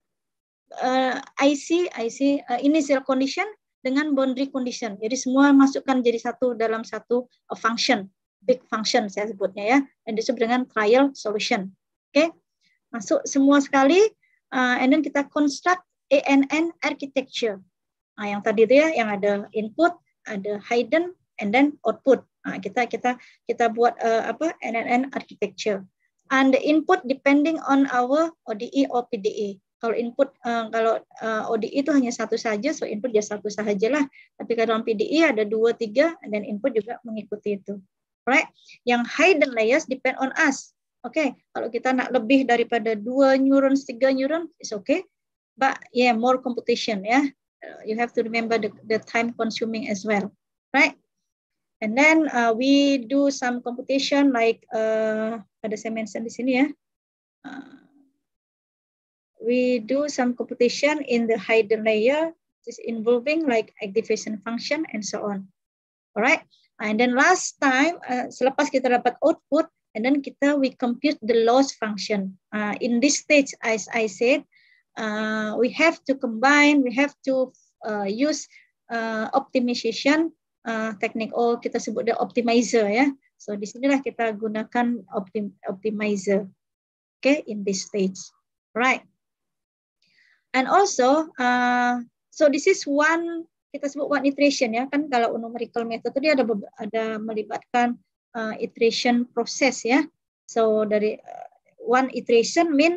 IC initial condition dengan boundary condition. Jadi semua masukkan jadi satu dalam satu function, big function saya sebutnya ya, dan disebut dengan trial solution. Okay, masuk semua sekali, and then kita construct ANN architecture. Yang tadi itu ya, yang ada input, ada hidden, and then output. Kita buat ANN architecture. And the input depending on our ODE or PDE. Kalau input ODE itu hanya satu saja, so input dia satu sahajalah. Tapi kalau dalam PDE ada 2, 3, dan input juga mengikuti itu. Right? Yang hidden layers depend on us. Okay, kalau kita nak lebih daripada 2 neurons, 3 neurons, it's okay. But yeah, more computation ya. You have to remember the time consuming as well, right? And then we do some computation like ada saya mention di sini ya. We do some computation in the hidden layer is involving like activation function and so on. Alright, and then last time selepas kita dapat output, and then we compute the loss function. In this stage, as I said, we have to combine, we have to use optimization technique, or kita sebut the optimizer ya. So di sinilah kita gunakan optimizer. Okay, in this stage, right? And also, so this is one, kita sebut one iteration ya, kan kalau numerical method dia ada melibatkan iteration proses ya. So dari one iteration mean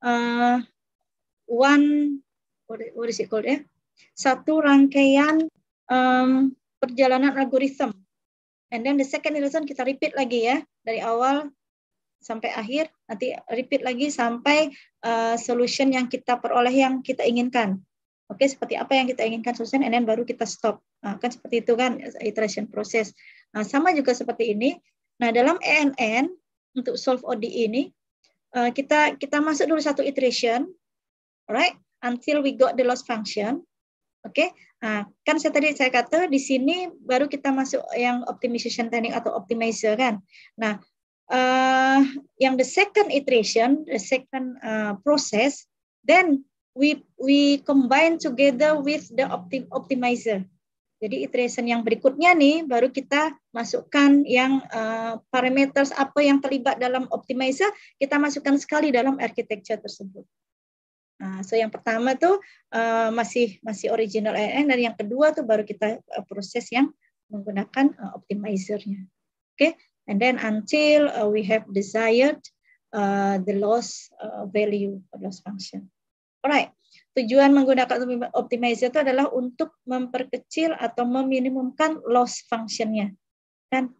one, what is it called ya? Satu rangkaian perjalanan algoritma. And then the second iteration kita repeat lagi ya, dari awal sampai akhir, nanti repeat lagi sampai solution yang kita peroleh yang kita inginkan. Oke, seperti apa yang kita inginkan solution, and then baru kita stop. Kan seperti itu kan iteration proses. Sama juga seperti ini. Nah, dalam ANN untuk solve ODE ini kita masuk dulu satu iteration, alright, until we got the loss function. Oke. Kan saya kata di sini baru kita masuk yang optimization technique atau optimizer kan. Nah, yang the second iteration, the second process, then we combine together with the optimizer. Jadi iteration yang berikutnya nih baru kita masukkan yang parameters apa yang terlibat dalam optimizer, kita masukkan sekali dalam architecture tersebut. So yang pertama tuh masih original ANN, dan yang kedua tuh baru kita proses yang menggunakan optimizernya. Oke, and then until we have desired the loss value of loss function. Alright. Tujuan menggunakan optimizer itu adalah untuk memperkecil atau meminimumkan loss function-nya. Kan?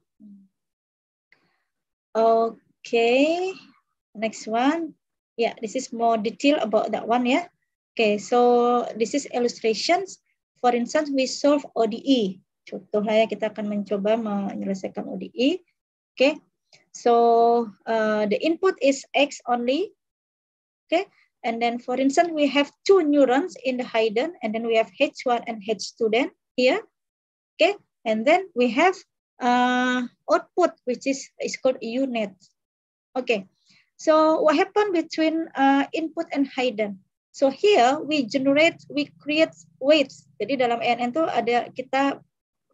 Okay. Next one. Yeah, this is more detail about that one ya. Okay, so this is illustrations. For instance, we solve ODE. Contohnya kita akan mencoba menyelesaikan ODE. Okay. So the input is X only. Okay. And then, for instance, we have two neurons in the hidden, and then we have H1 and H2 then here. Okay, and then we have output, which is called UNet. Okay, so what happened between input and hidden? So here we create weights. Jadi dalam ANN itu ada kita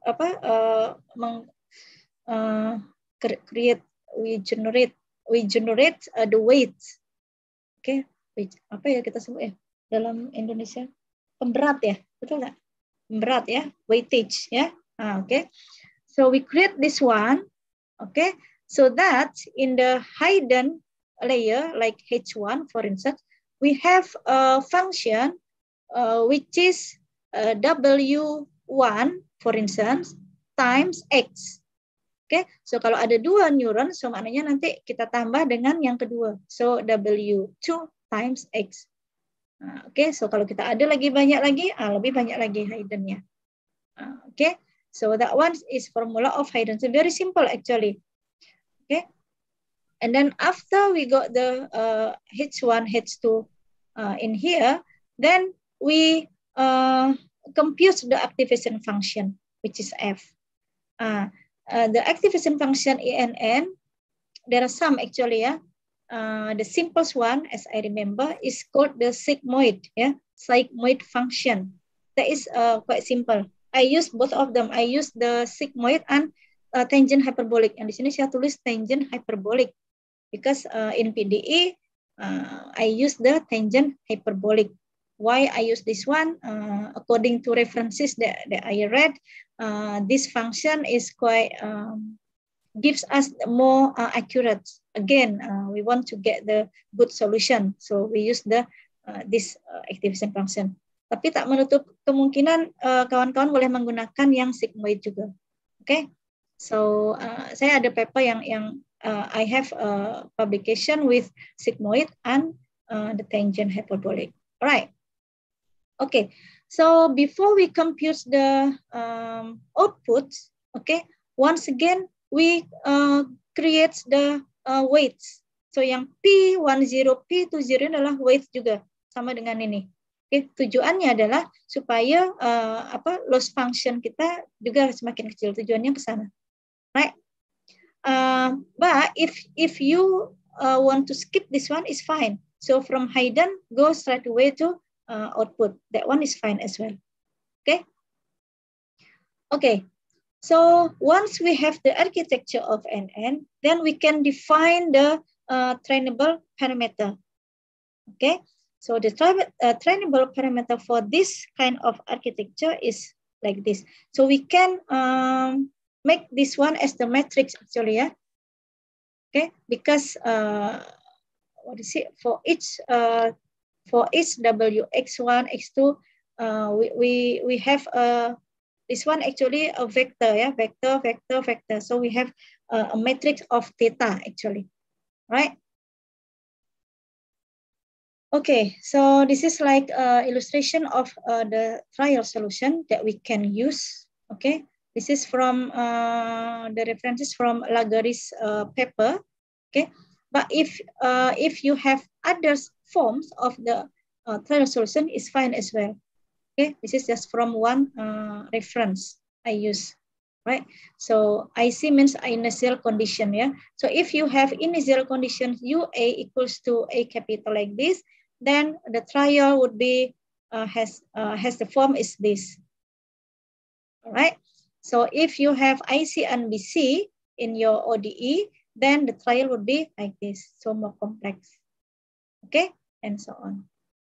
we generate the weights. Okay. Apa ya kita sebut ya dalam Indonesia, pemberat ya, betul nggak? Pemberat ya, weightage ya. Okay, so we create this one, okay, so that in the hidden layer like H1 for instance, we have a function which is W1 for instance times X. Okay, so kalau ada dua neuron, so maknanya nanti kita tambah dengan yang kedua, so W2 times X. Okay, so kalau kita ada lagi banyak lagi, lebih banyak lagi hiddennya. Okay, so that one is formula of hidden. So very simple actually. Okay, and then after we got the H1, H2 in here, then we compute the activation function, which is F. The activation function ANN, there are some actually ya. The simplest one, as I remember, is called the sigmoid, yeah, sigmoid function. That is quite simple. I use both of them. I use the sigmoid and tangent hyperbolic. And di sini saya tulis tangent hyperbolic because in PDE I use the tangent hyperbolic. Why I use this one? According to references that I read, this function is quite gives us more accurate. Again, we want to get the good solution, so we use the this activation function. Tapi tak menutup kemungkinan kawan-kawan boleh menggunakan yang sigmoid juga. Okay, so saya ada paper yang I have a publication with sigmoid and the tangent hyperbolic. Alright. Okay, so before we compute the outputs, okay, once again we create the weights. So yang P10, P20 adalah weights juga, sama dengan ini. Oke, tujuannya adalah supaya loss function kita juga semakin kecil. Tujuannya ke sana, right? But if you want to skip this one, is fine. So from hidden, go straight away to output. That one is fine as well. Okay. Okay. So once we have the architecture of NN, then we can define the trainable parameter. Okay, so the trainable parameter for this kind of architecture is like this. So we can make this one as the matrix actually, yeah. Okay, because what is it for each W x1 x2 we have this one actually a vector, yeah, vector. So we have a matrix of theta actually, right? Okay, so this is like illustration of the trial solution that we can use. Okay, this is from the references from Lagaris paper. Okay, but if you have other forms of the trial solution, is fine as well. Okay, this is just from one reference I use, right? So IC means initial condition, yeah. So if you have initial condition UA equals to A capital like this, then the trial would be has the form is this. All right. So if you have IC and BC in your ODE, then the trial would be like this, so more complex. Okay, and so on.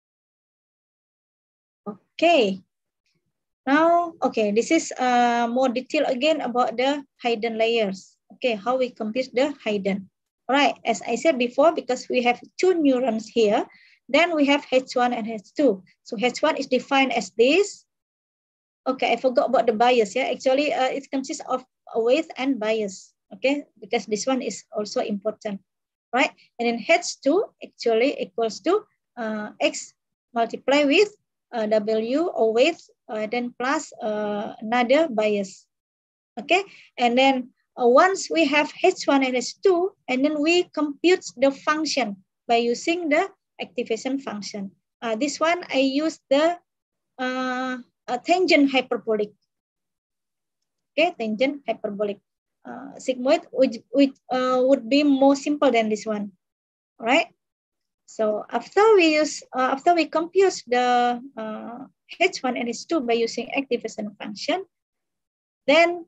Okay. Now, okay, this is more detail again about the hidden layers. Okay, how we compute the hidden. All right, as I said before, because we have two neurons here, then we have H1 and H2. So H1 is defined as this. Okay, I forgot about the bias. Yeah, actually, it consists of weight and bias. Okay, because this one is also important, right? And then H2 actually equals to X multiplied with W or weight, then plus another bias. Okay, and then once we have H1 and H2, and then we compute the function by using the activation function. This one I use the tangent hyperbolic. Okay, tangent hyperbolic. Sigmoid which would be more simple than this one, right? So after we compute the H1 and H2 by using activation function, then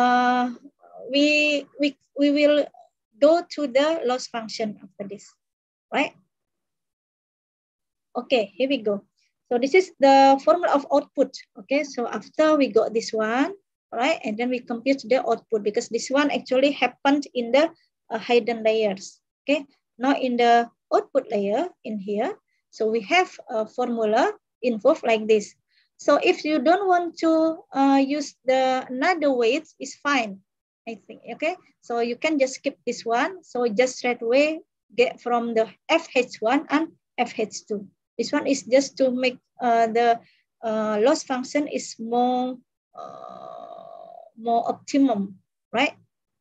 we will go to the loss function after this, right? Okay, here we go. So this is the formula of output. Okay, so after we got this one, right, and then we compute the output because this one actually happened in the hidden layers. Okay, now in the output layer in here, so we have a formula involved like this. So if you don't want to use the another weights, is fine, I think. Okay, so you can just skip this one. So just straight away get from the FH1 and FH2. This one is just to make the loss function is more optimum, right?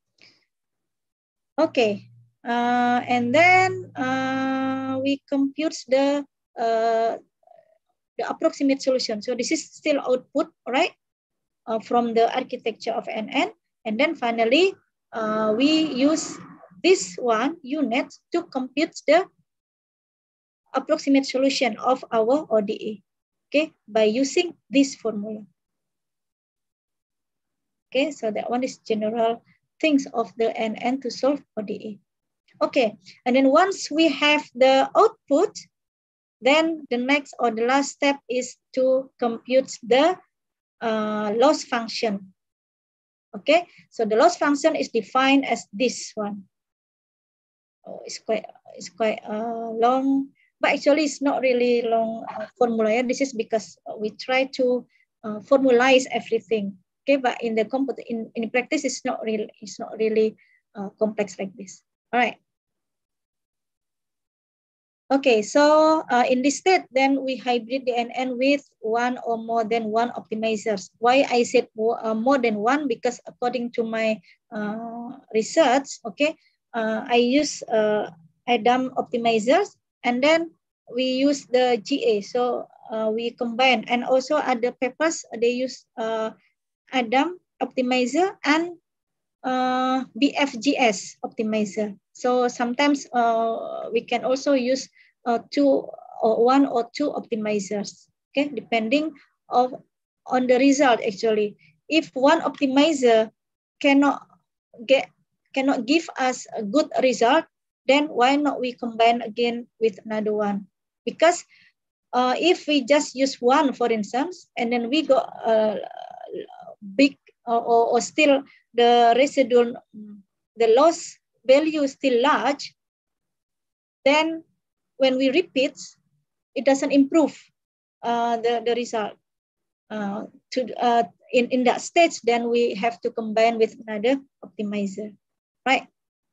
Okay, and then we compute the approximate solution. So this is still output, right? From the architecture of NN, and then finally we use this one unit to compute the approximate solution of our ODE, okay, by using this formula. Okay, so that one is general things of the NN to solve ODE. Okay, and then once we have the output, then the next or the last step is to compute the loss function. Okay, so the loss function is defined as this one. Oh, it's quite long. But actually, it's not really long formula. This is because we try to formalize everything. Okay, but in the in practice, it's not really complex like this. All right. Okay, so in this state, then we hybrid the NN with one or more than one optimizers. Why I said more than one? Because according to my research, okay, I use ADAM optimizers, and then we use the GA. So we combine, and also other papers they use Adam optimizer and BFGS optimizer. So sometimes we can also use one or two optimizers, okay, depending on the result. Actually, if one optimizer cannot give us a good result, then why not we combine again with another one? Because if we just use one, for instance, and then we got big or still the residual, the loss value is still large, then when we repeat, it doesn't improve the result. In that stage, then we have to combine with another optimizer, right?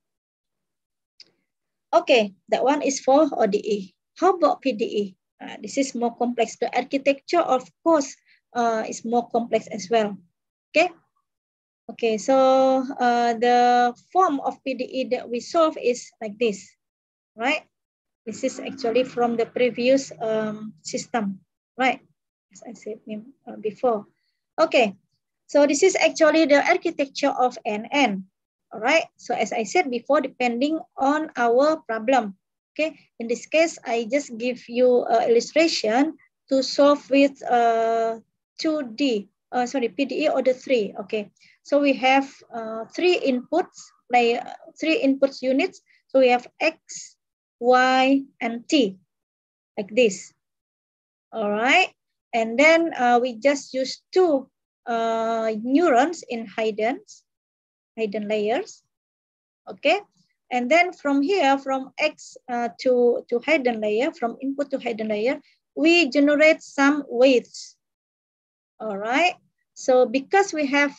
Okay, that one is for ODE. How about PDE? This is more complex. The architecture, of course, is more complex as well. Okay. Okay, so the form of PDE that we solve is like this, right? This is actually from the previous system, right? As I said before. Okay, so this is actually the architecture of NN. All right, so as I said before, depending on our problem. Okay, in this case, I just give you an illustration to solve with 2D, PDE order 3. Okay, so we have three inputs, like 3 inputs units. So we have X, Y, and T, like this. All right, and then we just use 2 neurons in hidden layers. Okay, and then from here, from X to hidden layer, from input to hidden layer, we generate some weights. All right, so because we have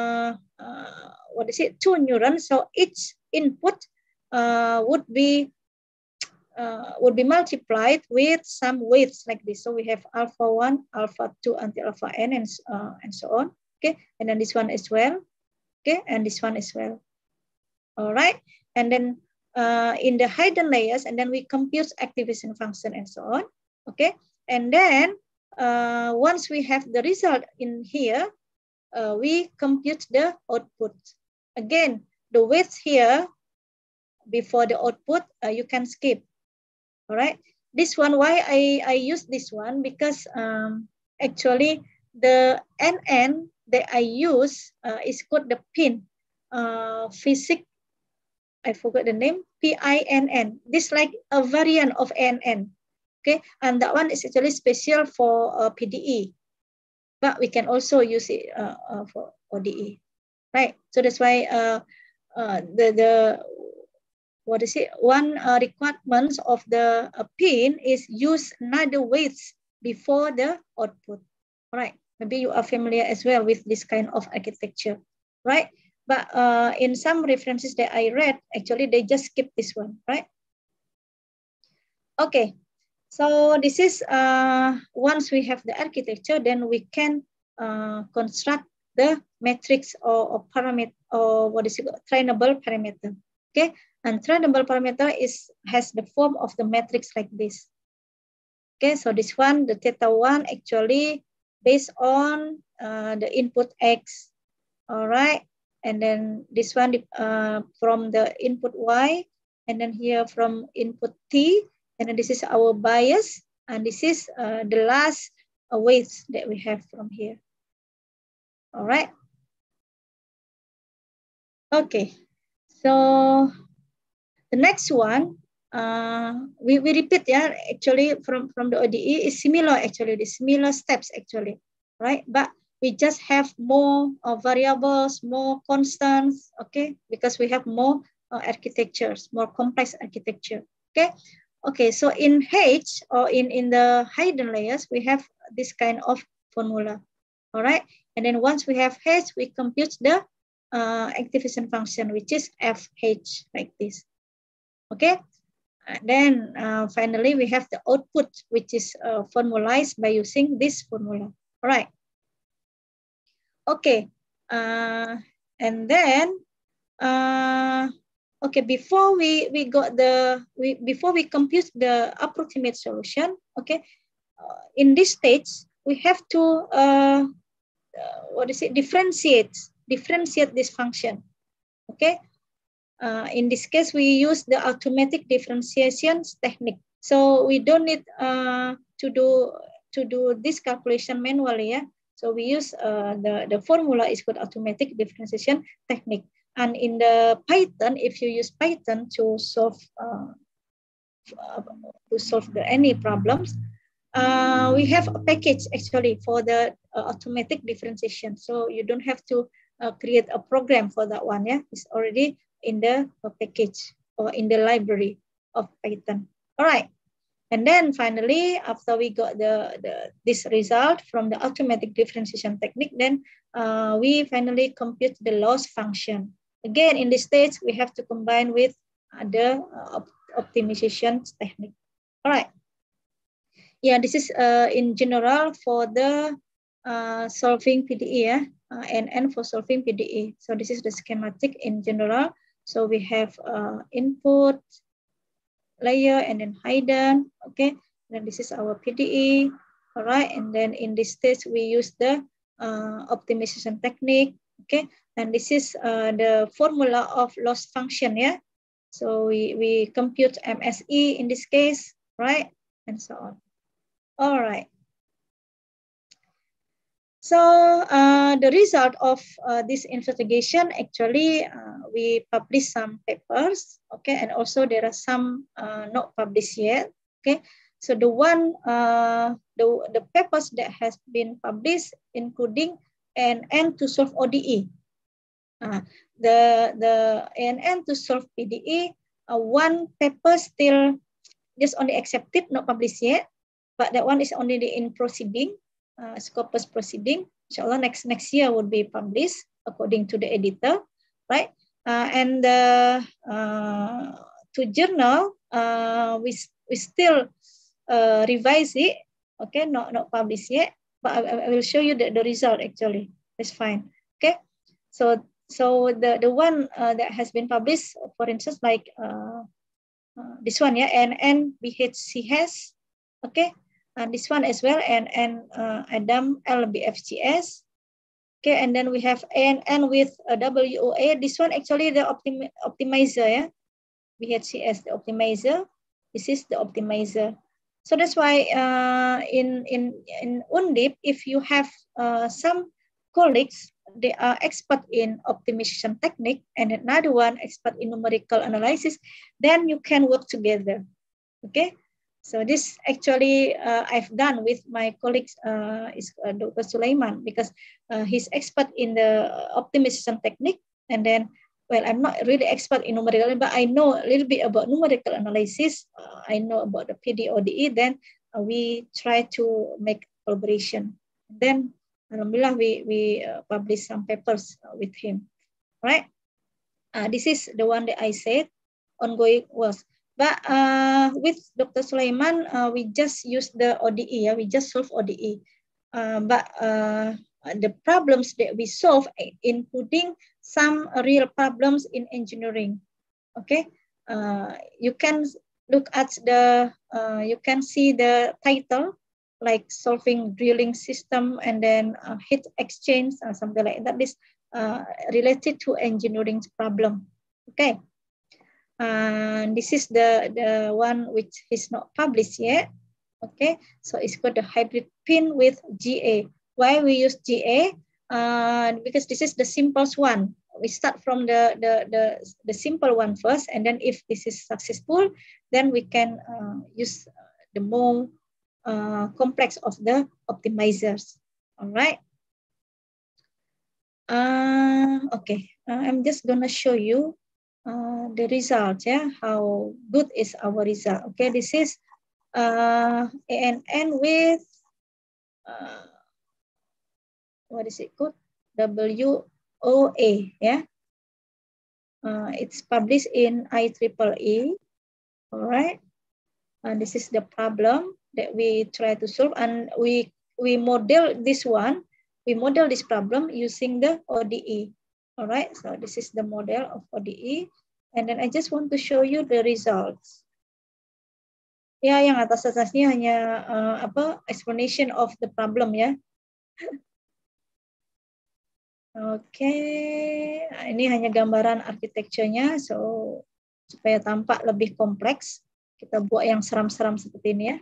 2 neurons, so each input would be multiplied with some weights like this. So we have alpha 1, alpha 2 until alpha n, and so on. Okay, and then this one as well. Okay, and this one as well. All right, and then in the hidden layers, and then we compute activation function and so on. Okay, and then once we have the result in here, we compute the output. Again, the weights here before the output, you can skip. All right, this one, why I use this one, because actually the NN that I use is called the PIN, physics, I forgot the name, PINN. This like a variant of NN. Okay, and that one is actually special for PDE, but we can also use it for ODE, right? So that's why one requirement of the PIN is use another weights before the output. All right, maybe you are familiar as well with this kind of architecture, right? But in some references that I read, actually they just skip this one, right? Okay, so this is once we have the architecture, then we can construct the matrix or parameter, or trainable parameter. Okay, and trainable parameter has the form of the matrix like this. Okay, so this one, the theta 1, actually based on the input X. All right, and then this one from the input Y, and then here from input T, and then this is our bias, and this is the last weights that we have from here. All right. Okay, so the next one, we repeat, yeah, actually from the ODE is similar, actually, the similar steps actually, right? But we just have more variables, more constants, okay? Because we have more architectures, more complex architecture, okay? Okay, so in H, or in the hidden layers, we have this kind of formula, all right? And then once we have H, we compute the activation function, which is FH, like this. Okay, and then finally we have the output, which is formalized by using this formula. All right. Okay, and then okay, before we compute the approximate solution, okay, in this stage, we have to differentiate this function. Okay. In this case, we use the automatic differentiation technique. So we don't need to do this calculation manually. Yeah. So we use the formula is called automatic differentiation technique. And in the Python, if you use Python to solve any problems, we have a package actually for the automatic differentiation. So you don't have to create a program for that one. Yeah, it's already in the package or in the library of Python. All right. And then finally, after we got this result from the automatic differentiation technique, then we finally compute the loss function. Again, in this stage, we have to combine with the optimization technique. All right. Yeah, this is in general for the solving PDE, yeah, and for solving PDE. So this is the schematic in general. So we have input layer and then hidden. Okay, then this is our PDE. All right, and then in this stage we use the optimization technique. Okay, and this is the formula of loss function. Yeah, so we compute MSE in this case, right, and so on. All right. So the result of this investigation, actually, we published some papers, okay, and also there are some not published yet, okay. So the one, the papers that has been published, including ANN to solve ODE, the ANN to solve PDE, one paper still just only accepted, not published yet, but that one is only in proceeding. Scopus proceeding. Inshallah next year would be published according to the editor, right? And to journal, we still revise it. Okay, not published yet, but I will show you the result actually. That's fine. Okay, so the one that has been published, for instance, like this one, yeah, and BHCS. Okay. This one as well, and Adam LBFGS. Okay, and then we have ANN with WOA. This one actually the optimizer, yeah. BHCS, the optimizer. This is the optimizer. So that's why in Undip, if you have some colleagues, they are expert in optimization technique, and another one expert in numerical analysis, then you can work together. Okay. So this actually I've done with my colleagues, Dr. Sulaiman, because he's expert in the optimization technique. And then, well, I'm not really expert in numerical, but I know a little bit about numerical analysis. I know about the PDODE. Then we try to make collaboration. Then, alhamdulillah, we publish some papers with him. Right? This is the one that I said, ongoing was. But with Dr. Sulaiman, we just use the ODE, yeah? We just solve ODE. But the problems that we solve, including some real problems in engineering. Okay, you can look at the, you can see the title, like solving drilling system and then heat exchange, something like that. This related to engineering problem. Okay. This is the one which is not published yet. Okay, so it's called the hybrid pin with GA. Why we use GA? Because this is the simplest one. We start from the simple one first, and then if this is successful, then we can use the more complex of the optimizers. All right. Okay, I'm just gonna show you the result, yeah, how good is our result. Okay, this is ANN with what is it called? WOA, yeah. It's published in IEEE. All right, and this is the problem that we try to solve, and we model this one. We model this problem using the ODE. All right, so this is the model of ODE. And then I just want to show you the results. Ya, yang atasnya hanya explanation of the problem ya. Oke, nah, ini hanya gambaran arsitekturnya, so supaya tampak lebih kompleks, kita buat yang seram-seram seperti ini ya.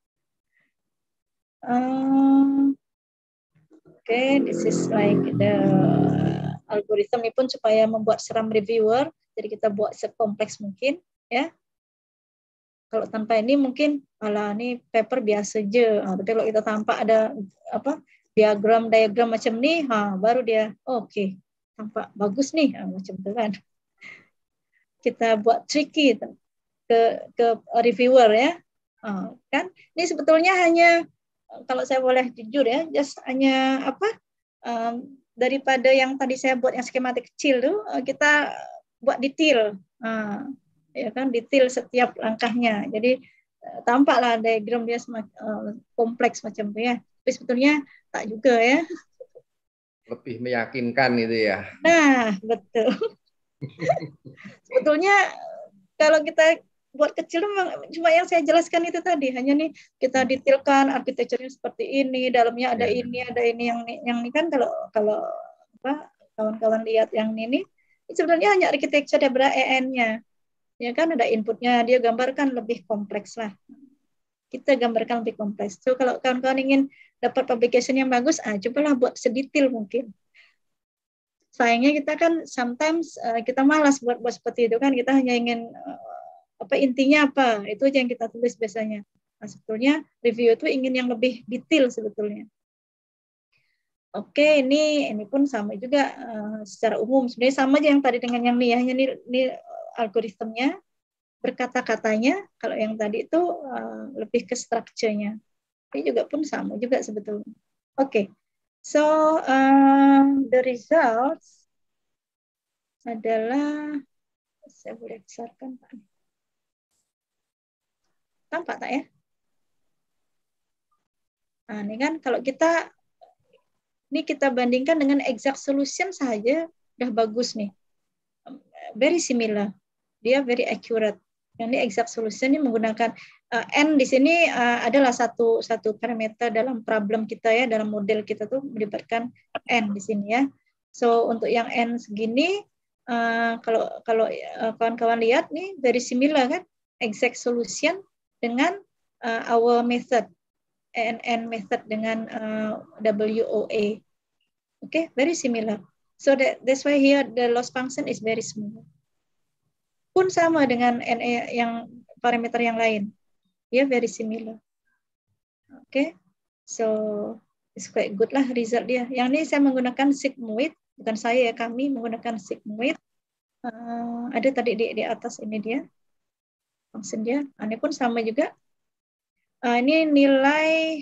Oke, this is like the algorithm ini pun supaya membuat seram reviewer, jadi kita buat sekompleks mungkin ya. Kalau tanpa ini mungkin, alah ini paper biasa aja. Tapi kalau kita tampak ada diagram macam ni, baru dia oke, tampak bagus nih, macam itu kan. Kita buat tricky ke reviewer ya, kan? Ini sebetulnya hanya, kalau saya boleh jujur ya, just hanya daripada yang tadi saya buat yang skematik kecil tuh, kita buat detail. Ya kan, detail setiap langkahnya. Jadi tampaklah diagram dia semakin kompleks macam itu ya. Tapi sebetulnya tak juga ya. Lebih meyakinkan itu ya. Nah, betul. Sebetulnya kalau kita buat kecil cuma yang saya jelaskan itu tadi, hanya nih kita detailkan arsitekturnya seperti ini, dalamnya ada ini yang ini kan, kalau kawan-kawan lihat yang ini sebenarnya hanya arsitektur daripada EN-nya. Ya kan, ada inputnya, dia gambarkan lebih kompleks lah. Kita gambarkan lebih kompleks. So kalau kawan-kawan ingin dapat publication yang bagus, cobalah buat sedetail mungkin. Sayangnya kita kan sometimes kita malas buat seperti itu kan, kita hanya ingin intinya apa, itu aja yang kita tulis biasanya. Nah, sebetulnya review itu ingin yang lebih detail sebetulnya. Oke, ini pun sama juga secara umum. Sebenarnya sama aja yang tadi dengan yang ini ya, hanya ini algoritmnya, berkata-katanya. Kalau yang tadi itu lebih ke strukturnya. Ini juga pun sama juga sebetulnya. Oke, so the results adalah, saya boleh besarkan Pak. Tampak tak ya? Nah, ini kan kalau kita bandingkan dengan exact solution saja udah bagus nih. Very similar. Dia very accurate. Yang ini exact solution ini menggunakan N di sini adalah satu parameter dalam problem kita ya, dalam model kita tuh melibatkan N di sini ya. So untuk yang N segini, kalau kawan-kawan lihat nih very similar kan, exact solution dengan our method, ANN method dengan WOA. Okay, very similar. So that's why here the loss function is very small. Pun sama dengan NE yang parameter yang lain. Ya, very similar. Okay, so it's quite good lah result dia. Yang ini saya menggunakan sigmoid, bukan saya ya, kami menggunakan sigmoid. Ada tadi di atas ini dia, function dia. Ini pun sama juga. Ini nilai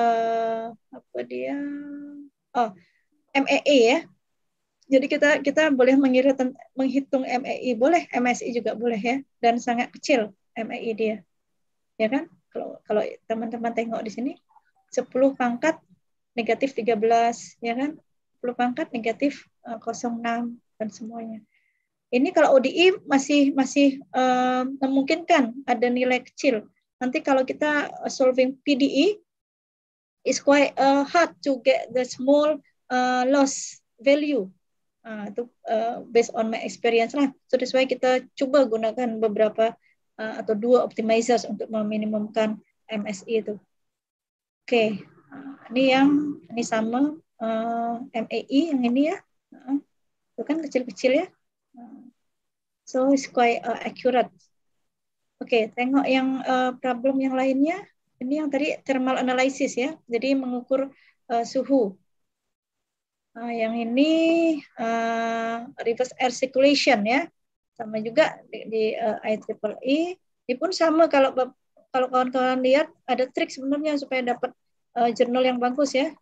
apa dia? Oh, MEI ya. Jadi kita boleh menghitung MEI, boleh MSI juga boleh ya, dan sangat kecil MEI dia. Ya kan? Kalau teman-teman tengok di sini 10 pangkat negatif 13 ya kan? 10 pangkat negatif 0,6 dan semuanya. Ini kalau ODI masih memungkinkan ada nilai kecil. Nanti kalau kita solving PDE, it's quite hard to get the small loss value. Itu based on my experience lah. So that's why kita coba gunakan beberapa atau 2 optimizers untuk meminimumkan MSI itu. Oke, ini sama MEI yang ini ya. Itu kan kecil-kecil ya. So it's quite accurate. Oke, tengok yang problem yang lainnya. Ini yang tadi thermal analysis ya. Jadi mengukur suhu. Yang ini reverse air circulation ya. Sama juga di IEEE. Ini pun sama, kalau kawan-kawan lihat ada trik sebenarnya supaya dapat jurnal yang bagus ya.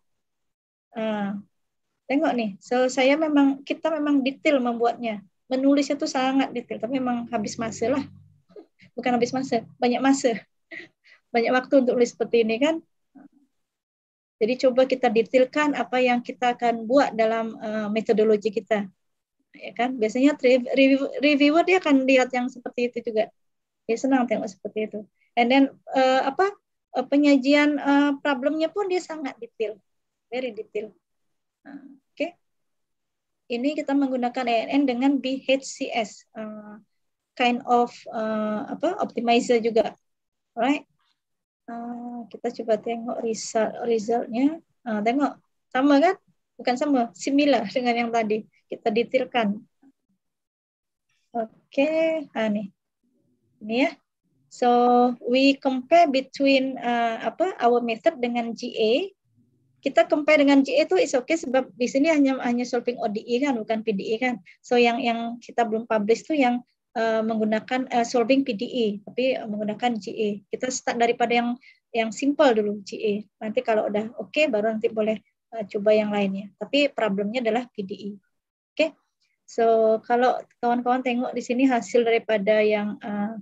Tengok nih. So kita memang detail membuatnya. Menulisnya tuh sangat detail, tapi memang habis masa lah. Bukan habis masa, banyak masa. Banyak waktu untuk nulis seperti ini kan. Jadi coba kita detailkan apa yang kita akan buat dalam metodologi kita. Ya kan? Biasanya reviewer dia akan lihat yang seperti itu juga. Dia senang tengok seperti itu. And then penyajian problemnya pun dia sangat detail, very detail. Oke. Ini kita menggunakan ANN dengan BHCS, kind of optimizer juga, right? Kita coba tengok resultnya. Tengok sama kan? Bukan sama, similar dengan yang tadi kita detailkan. Oke, nih, ini ya. So we compare between our method dengan GA. Kita compare dengan GA itu is okay sebab di sini hanya solving ODE kan, bukan PDE kan. So yang kita belum publish tuh yang menggunakan solving PDE, tapi menggunakan GA. Kita start daripada yang simple dulu GA. Nanti kalau udah okay baru nanti boleh coba yang lainnya. Tapi problemnya adalah PDE. Oke. So kalau kawan-kawan tengok di sini hasil daripada yang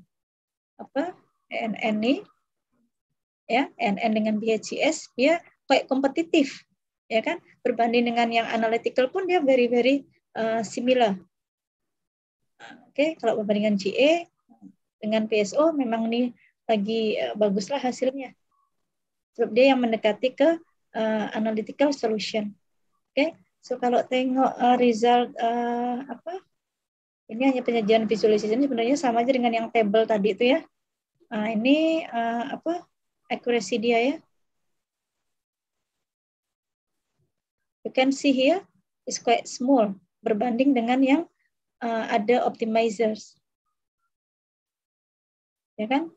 ANN nih, ya, ANN dengan BHCS dia kayak kompetitif, ya kan? Berbanding dengan yang analytical pun dia very similar. Oke, kalau berbandingan GA dengan PSO memang ini lagi baguslah hasilnya. Sebab dia yang mendekati ke analytical solution. Oke, so kalau tengok result ini hanya penyajian visualization sebenarnya sama aja dengan yang table tadi itu ya. Ini accuracy dia ya. You can see here is quite small berbanding dengan yang ada optimizers. Ya kan?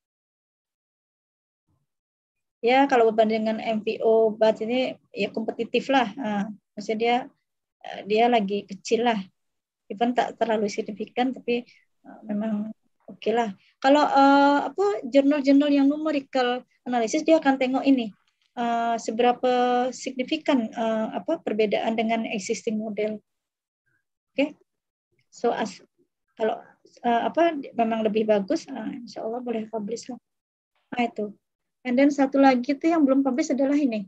Ya kalau berbanding dengan MVO bat ini ya kompetitif lah. Maksudnya dia lagi kecil lah. Even tak terlalu signifikan tapi memang oke lah. Kalau jurnal-jurnal yang numerical analysis dia akan tengok ini seberapa signifikan perbedaan dengan existing model. Oke. So kalau memang lebih bagus, insya Allah boleh publish lah. Nah itu. And then satu lagi itu yang belum publish adalah ini.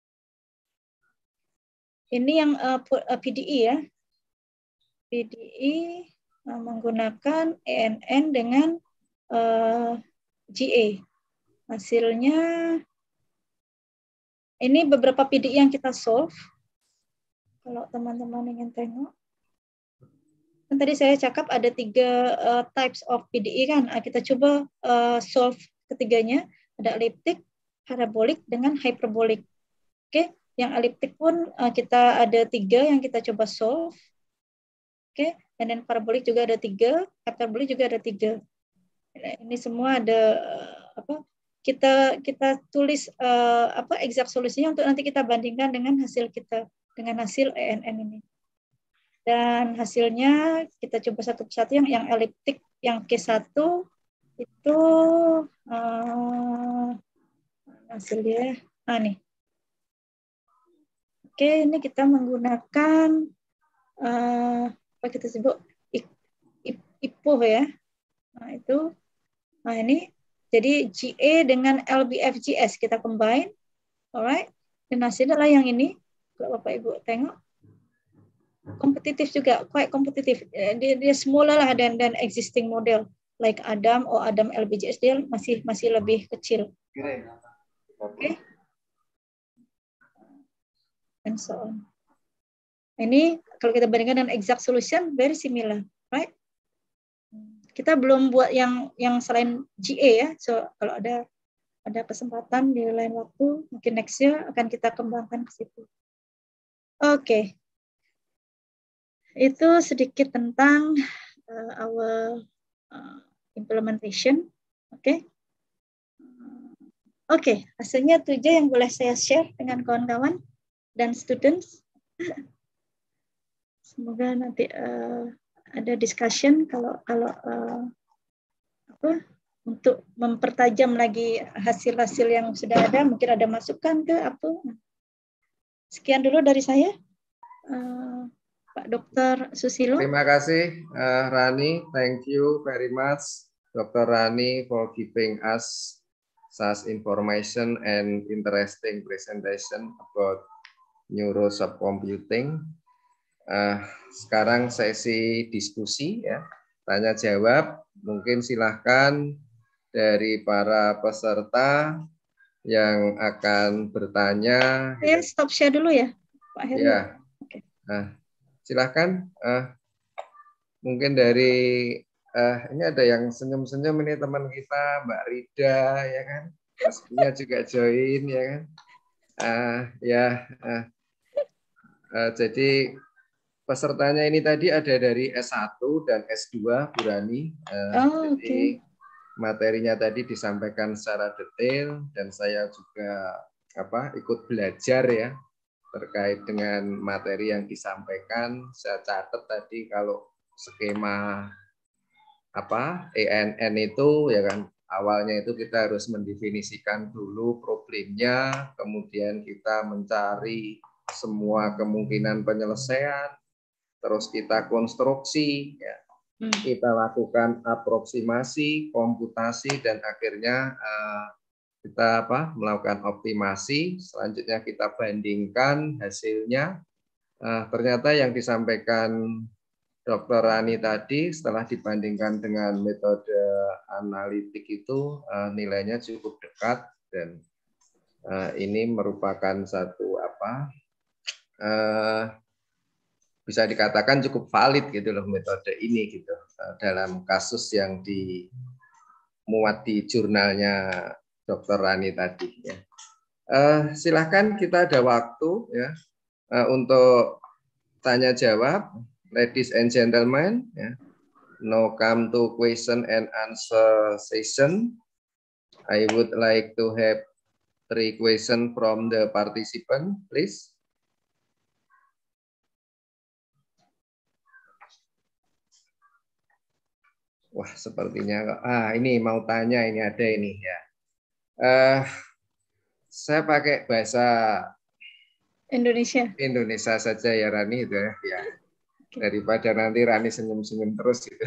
Ini yang PDE ya. PDE menggunakan ANN dengan GA. Hasilnya ini beberapa PDE yang kita solve. Kalau teman-teman ingin tengok. Kan tadi saya cakap ada 3 types of PDE kan. Kita coba solve ketiganya. Ada elliptic, parabolik, dengan hyperbolic. Oke, yang elliptic pun kita ada 3 yang kita coba solve. Oke, dan then parabolik juga ada 3, hyperbolik juga ada 3. Ini semua ada kita tulis exact solusinya untuk nanti kita bandingkan dengan hasil kita dengan hasil ANN ini. Dan hasilnya kita coba satu persatu yang elliptic yang Q1 itu hasilnya nih. Oke, ini kita menggunakan apa kita sebut IPO ya. Nah ini jadi GA dengan LBFGS kita combine, alright. Dan hasilnya adalah yang ini. Kalau Bapak Ibu tengok, kompetitif juga, quite kompetitif. Dia smaller lah dan existing model like Adam or Adam LBGS dia masih lebih kecil. Oke. And so on. Ini kalau kita bandingkan dengan exact solution very similar, right? Kita belum buat yang selain GA ya. So kalau ada kesempatan di lain waktu, mungkin next year akan kita kembangkan ke situ. Oke. Itu sedikit tentang our implementation. Oke. Oke, hasilnya itu aja yang boleh saya share dengan kawan-kawan dan students. Semoga nanti ada discussion kalau untuk mempertajam lagi hasil-hasil yang sudah ada, mungkin ada masukan ke apa. Sekian dulu dari saya. Pak Dr. Susilo. Terima kasih Rani, thank you very much Dr. Rani for giving us such information and interesting presentation about neuro subcomputing. Sekarang sesi diskusi ya, tanya jawab. Mungkin silahkan dari para peserta yang akan bertanya. Saya stop share dulu ya, Pak Heru. Ya, silakan. Mungkin dari ini ada yang senyum-senyum ini teman kita, Mbak Rida, ya kan? Pastinya juga join, ya kan? Jadi pesertanya ini tadi ada dari S1 dan S2, Bu Rani. Jadi materinya tadi disampaikan secara detail dan saya juga ikut belajar ya terkait dengan materi yang disampaikan. Saya catat tadi kalau skema ENN itu ya kan awalnya itu kita harus mendefinisikan dulu problemnya, kemudian kita mencari semua kemungkinan penyelesaian, terus kita konstruksi ya. Kita lakukan aproksimasi, komputasi, dan akhirnya kita melakukan optimasi. Selanjutnya kita bandingkan hasilnya. Ternyata yang disampaikan Dr. Rani tadi setelah dibandingkan dengan metode analitik itu nilainya cukup dekat dan ini merupakan satu bisa dikatakan cukup valid gitu loh metode ini gitu dalam kasus yang dimuat di jurnalnya Dr. Rani tadi ya. Silahkan kita ada waktu ya untuk tanya jawab, ladies and gentlemen ya. Now come to question and answer session. I would like to have 3 questions from the participant, please. Wah, sepertinya ini mau tanya ini ada ini ya. Saya pakai bahasa Indonesia saja ya Rani itu ya. Daripada nanti Rani senyum-senyum terus gitu.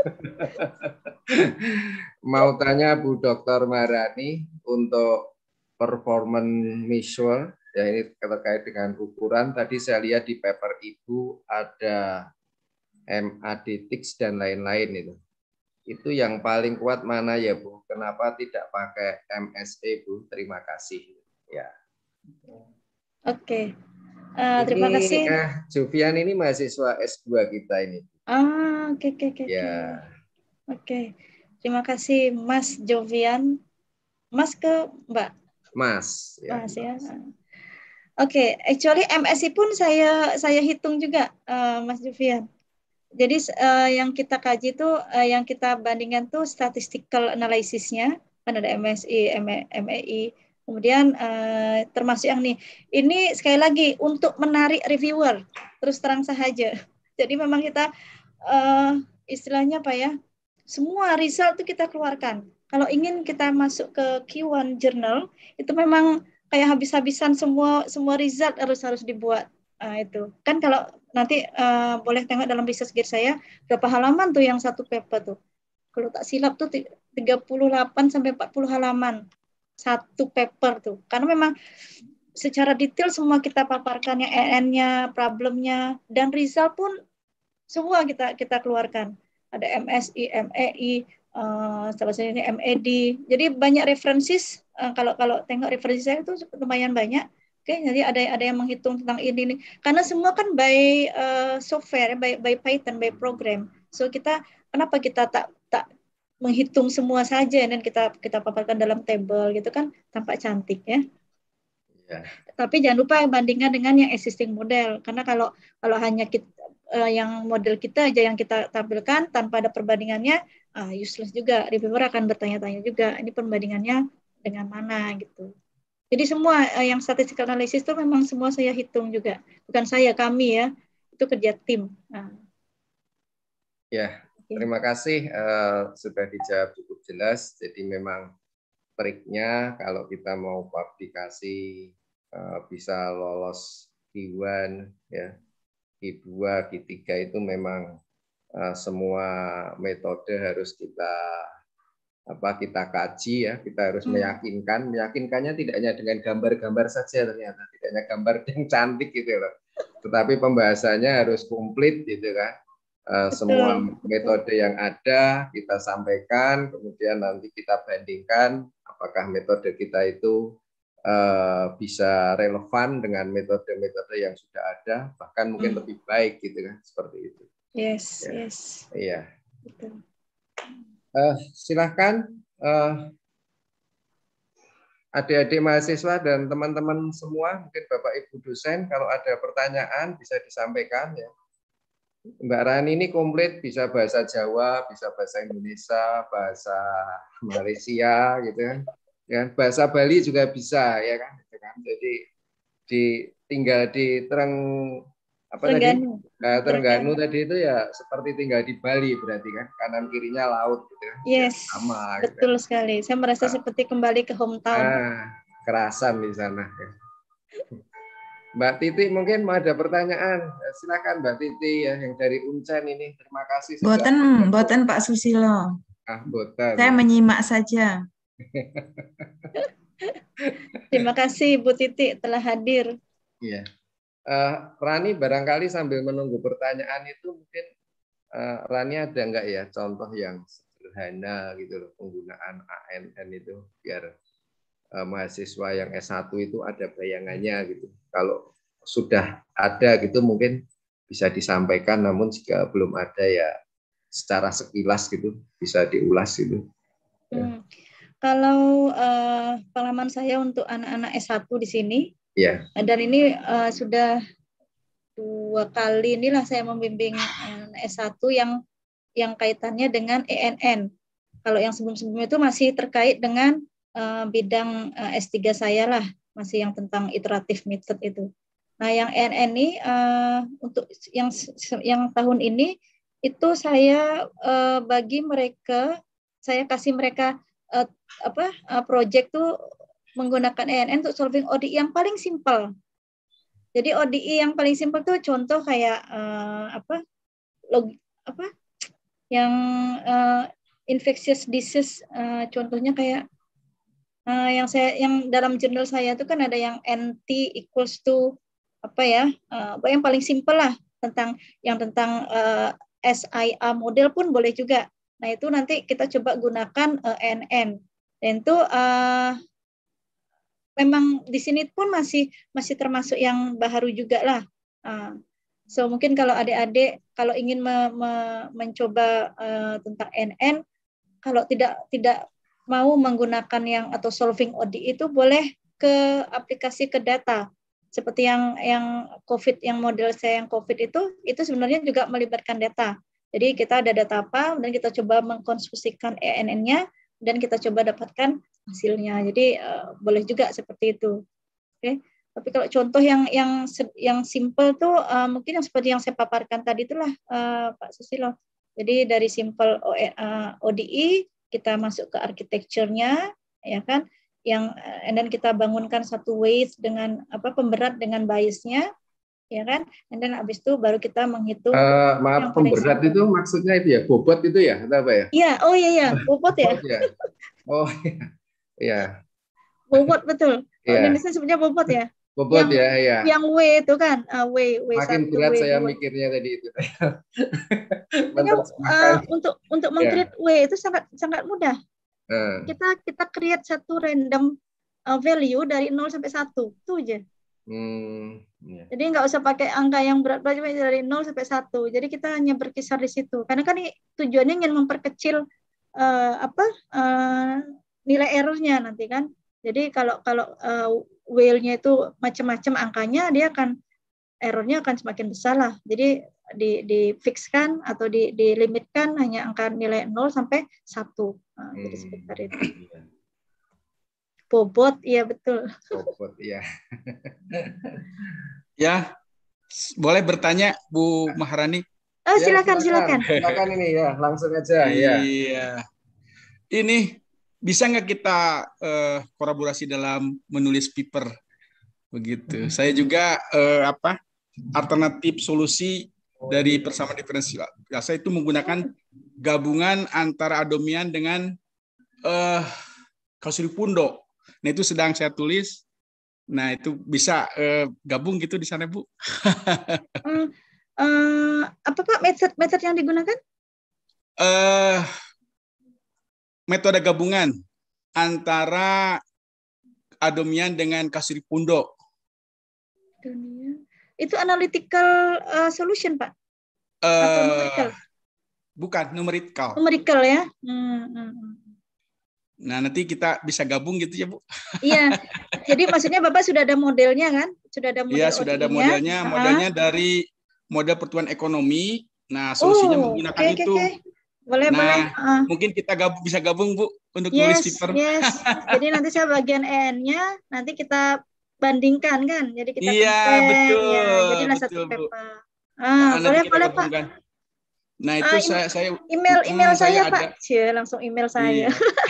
Mau tanya Bu Dr. Maharani untuk performance visual ya, ini terkait dengan ukuran. Tadi saya lihat di paper Ibu ada MADTIX dan lain-lain itu yang paling kuat mana ya Bu? Kenapa tidak pakai MSE Bu? Terima kasih ya. Oke. Terima kasih. Jovian ini mahasiswa S2 kita ini. Oke. Ya. Oke. Terima kasih Mas Jovian. Mas ke Mbak? Mas. Ya. Mas ya. Oke, actually MSI pun saya hitung juga Mas Jovian. Jadi yang kita kaji itu, yang kita bandingkan tuh statistical analysis-nya, kan ada MSI, MEI, kemudian termasuk yang ini sekali lagi untuk menarik reviewer, terus terang saja. Jadi memang kita istilahnya apa ya, semua result itu kita keluarkan. Kalau ingin kita masuk ke Q1 journal, itu memang kayak habis-habisan semua result harus dibuat. Itu kan kalau nanti boleh tengok dalam research guide saya berapa halaman tuh yang satu paper tuh. Kalau tak silap tuh 38 sampai 40 halaman satu paper tuh. Karena memang secara detail semua kita paparkan yang EN-nya, problemnya, dan result pun semua kita keluarkan. Ada MSI, MEI, salah satunya ini MED. Jadi banyak references. Kalau tengok referensi saya itu lumayan banyak. Oke, jadi ada yang menghitung tentang ini. Karena semua kan by software, by Python, by program. So kenapa kita tak menghitung semua saja dan kita paparkan dalam table gitu kan, tampak cantik ya. Yeah. Tapi jangan lupa bandingkan dengan yang existing model. Karena kalau hanya yang model kita aja yang kita tampilkan tanpa ada perbandingannya, useless juga. Reviewer akan bertanya-tanya juga, ini perbandingannya dengan mana gitu. Jadi semua yang statistical analysis itu memang semua saya hitung juga. Bukan saya, kami ya. Itu kerja tim. Ya, terima kasih. Sudah dijawab cukup jelas. Jadi memang triknya kalau kita mau publikasi bisa lolos Q1, ya, Q2, Q3 itu memang semua metode harus kita kaji ya, kita harus meyakinkannya tidak hanya dengan gambar-gambar saja ternyata, tidak hanya gambar yang cantik gitu loh, tetapi pembahasannya harus komplit gitu kan, semua metode yang ada kita sampaikan, kemudian nanti kita bandingkan apakah metode kita itu bisa relevan dengan metode-metode yang sudah ada, bahkan mungkin lebih baik gitu kan, seperti itu. Yes, ya. yes. Iya. Betul. Silahkan adik-adik mahasiswa dan teman-teman semua, mungkin Bapak Ibu dosen, kalau ada pertanyaan bisa disampaikan ya. Mbak Rani ini komplit, bisa bahasa Jawa, bisa bahasa Indonesia, bahasa Malaysia gitu kan. Ya, bahasa Bali juga bisa ya kan, gitu kan. Jadi tinggal di Terengganu tadi itu ya seperti tinggal di Bali berarti kan, kanan kirinya laut gitu kan. Yes, ya, sama, betul gitu. sekali. Saya merasa seperti kembali ke hometown. Kerasan di sana. Ya. Mbak Titi mungkin mau ada pertanyaan, silakan Mbak Titi ya yang dari Uncen ini. Terima kasih. Boten Pak Susilo. Boten. Saya menyimak saja. Terima kasih Bu Titi telah hadir. Iya. Rani barangkali sambil menunggu pertanyaan itu mungkin Rani ada enggak ya contoh yang sederhana gitu loh penggunaan ANN itu biar mahasiswa yang S1 itu ada bayangannya gitu. Kalau sudah ada gitu mungkin bisa disampaikan, namun jika belum ada ya secara sekilas gitu bisa diulas gitu. Kalau pengalaman saya untuk anak-anak S1 di sini, ya. Dan ini sudah 2 kali inilah saya membimbing S1 yang kaitannya dengan ENN. Kalau yang sebelum-sebelumnya itu masih terkait dengan bidang S3 saya lah, masih yang tentang iteratif method itu. Nah, yang ENN ini untuk yang tahun ini itu saya bagi mereka, saya kasih mereka project tuh menggunakan ENN untuk solving ODI yang paling simpel. Jadi ODI yang paling simpel tuh contoh kayak yang infectious disease, contohnya kayak yang dalam jurnal saya itu kan ada yang NT equals to yang paling simpel lah tentang SIA model pun boleh juga. Nah itu nanti kita coba gunakan ENN. Dan itu memang di sini pun masih termasuk yang baru juga lah. So mungkin kalau adik-adik kalau ingin mencoba tentang NN, kalau tidak mau menggunakan atau solving ODI itu boleh ke aplikasi ke data. Seperti yang COVID, yang model saya yang COVID itu sebenarnya juga melibatkan data. Jadi kita ada data apa, dan kita coba mengkonstruksikan ENN-nya, dan kita coba dapatkan hasilnya. Jadi boleh juga seperti itu. Oke. Tapi kalau contoh yang simple tuh mungkin yang seperti yang saya paparkan tadi itulah Pak Susilo. Jadi dari simple ODI kita masuk ke architecture-nya, ya kan? Dan kita bangunkan satu weight dengan pemberat dengan bias-nya, ya kan? Dan habis itu baru kita menghitung. Maaf, pemberat itu maksudnya itu ya, bobot itu ya, atau apa ya? Iya, oh iya, bobot ya. Oh iya. Bobot betul. Yeah. Indonesia sebutnya bobot ya. Bobot ya. Yang W itu kan, W makin 1, berat W2. saya mikirnya tadi itu. Untuk meng-create W itu sangat mudah. Kita create satu random value dari 0 sampai 1. Itu aja. Yeah. Jadi nggak usah pakai angka yang berat-berat, dari 0 sampai 1. Jadi kita hanya berkisar di situ. Karena kan tujuannya ingin memperkecil nilai errornya nanti kan. Jadi kalau whale-nya itu macam-macam angkanya, dia akan errornya akan semakin besar lah. Jadi di-fixkan atau dilimitkan hanya angka nilai 0 sampai 1. Jadi sekitar itu. Bobot, iya betul. Bobot, iya. Ya, boleh bertanya Bu Maharani? Oh, silakan. Silakan ini ya, langsung aja. Iya. Ini bisa nggak kita kolaborasi dalam menulis paper begitu? Saya juga alternatif solusi dari persamaan diferensial biasa itu menggunakan gabungan antara Adomian dengan Kasuripundo. Nah itu sedang saya tulis. Nah itu bisa gabung gitu di sana Bu. Apa Pak metode yang digunakan? Metode gabungan antara Adomian dengan Kasurifundo. Itu analytical solution Pak? Atau numerical? Bukan, numerical. Numerical ya. Nah, nanti kita bisa gabung gitu ya, Bu. Iya. Jadi maksudnya Bapak sudah ada modelnya kan? Sudah ada model. Iya, sudah ada modelnya. Modelnya dari model pertumbuhan ekonomi. Nah, solusinya menggunakan itu. Boleh. Mungkin kita bisa gabung, Bu, untuk nulis paper. Yes. Jadi nanti saya bagian EN-nya, nanti kita bandingkan kan. Jadi kita betul. Ya, jadilah satu paper. Boleh Pak. Nah, itu saya email saya Pak. Langsung email saya.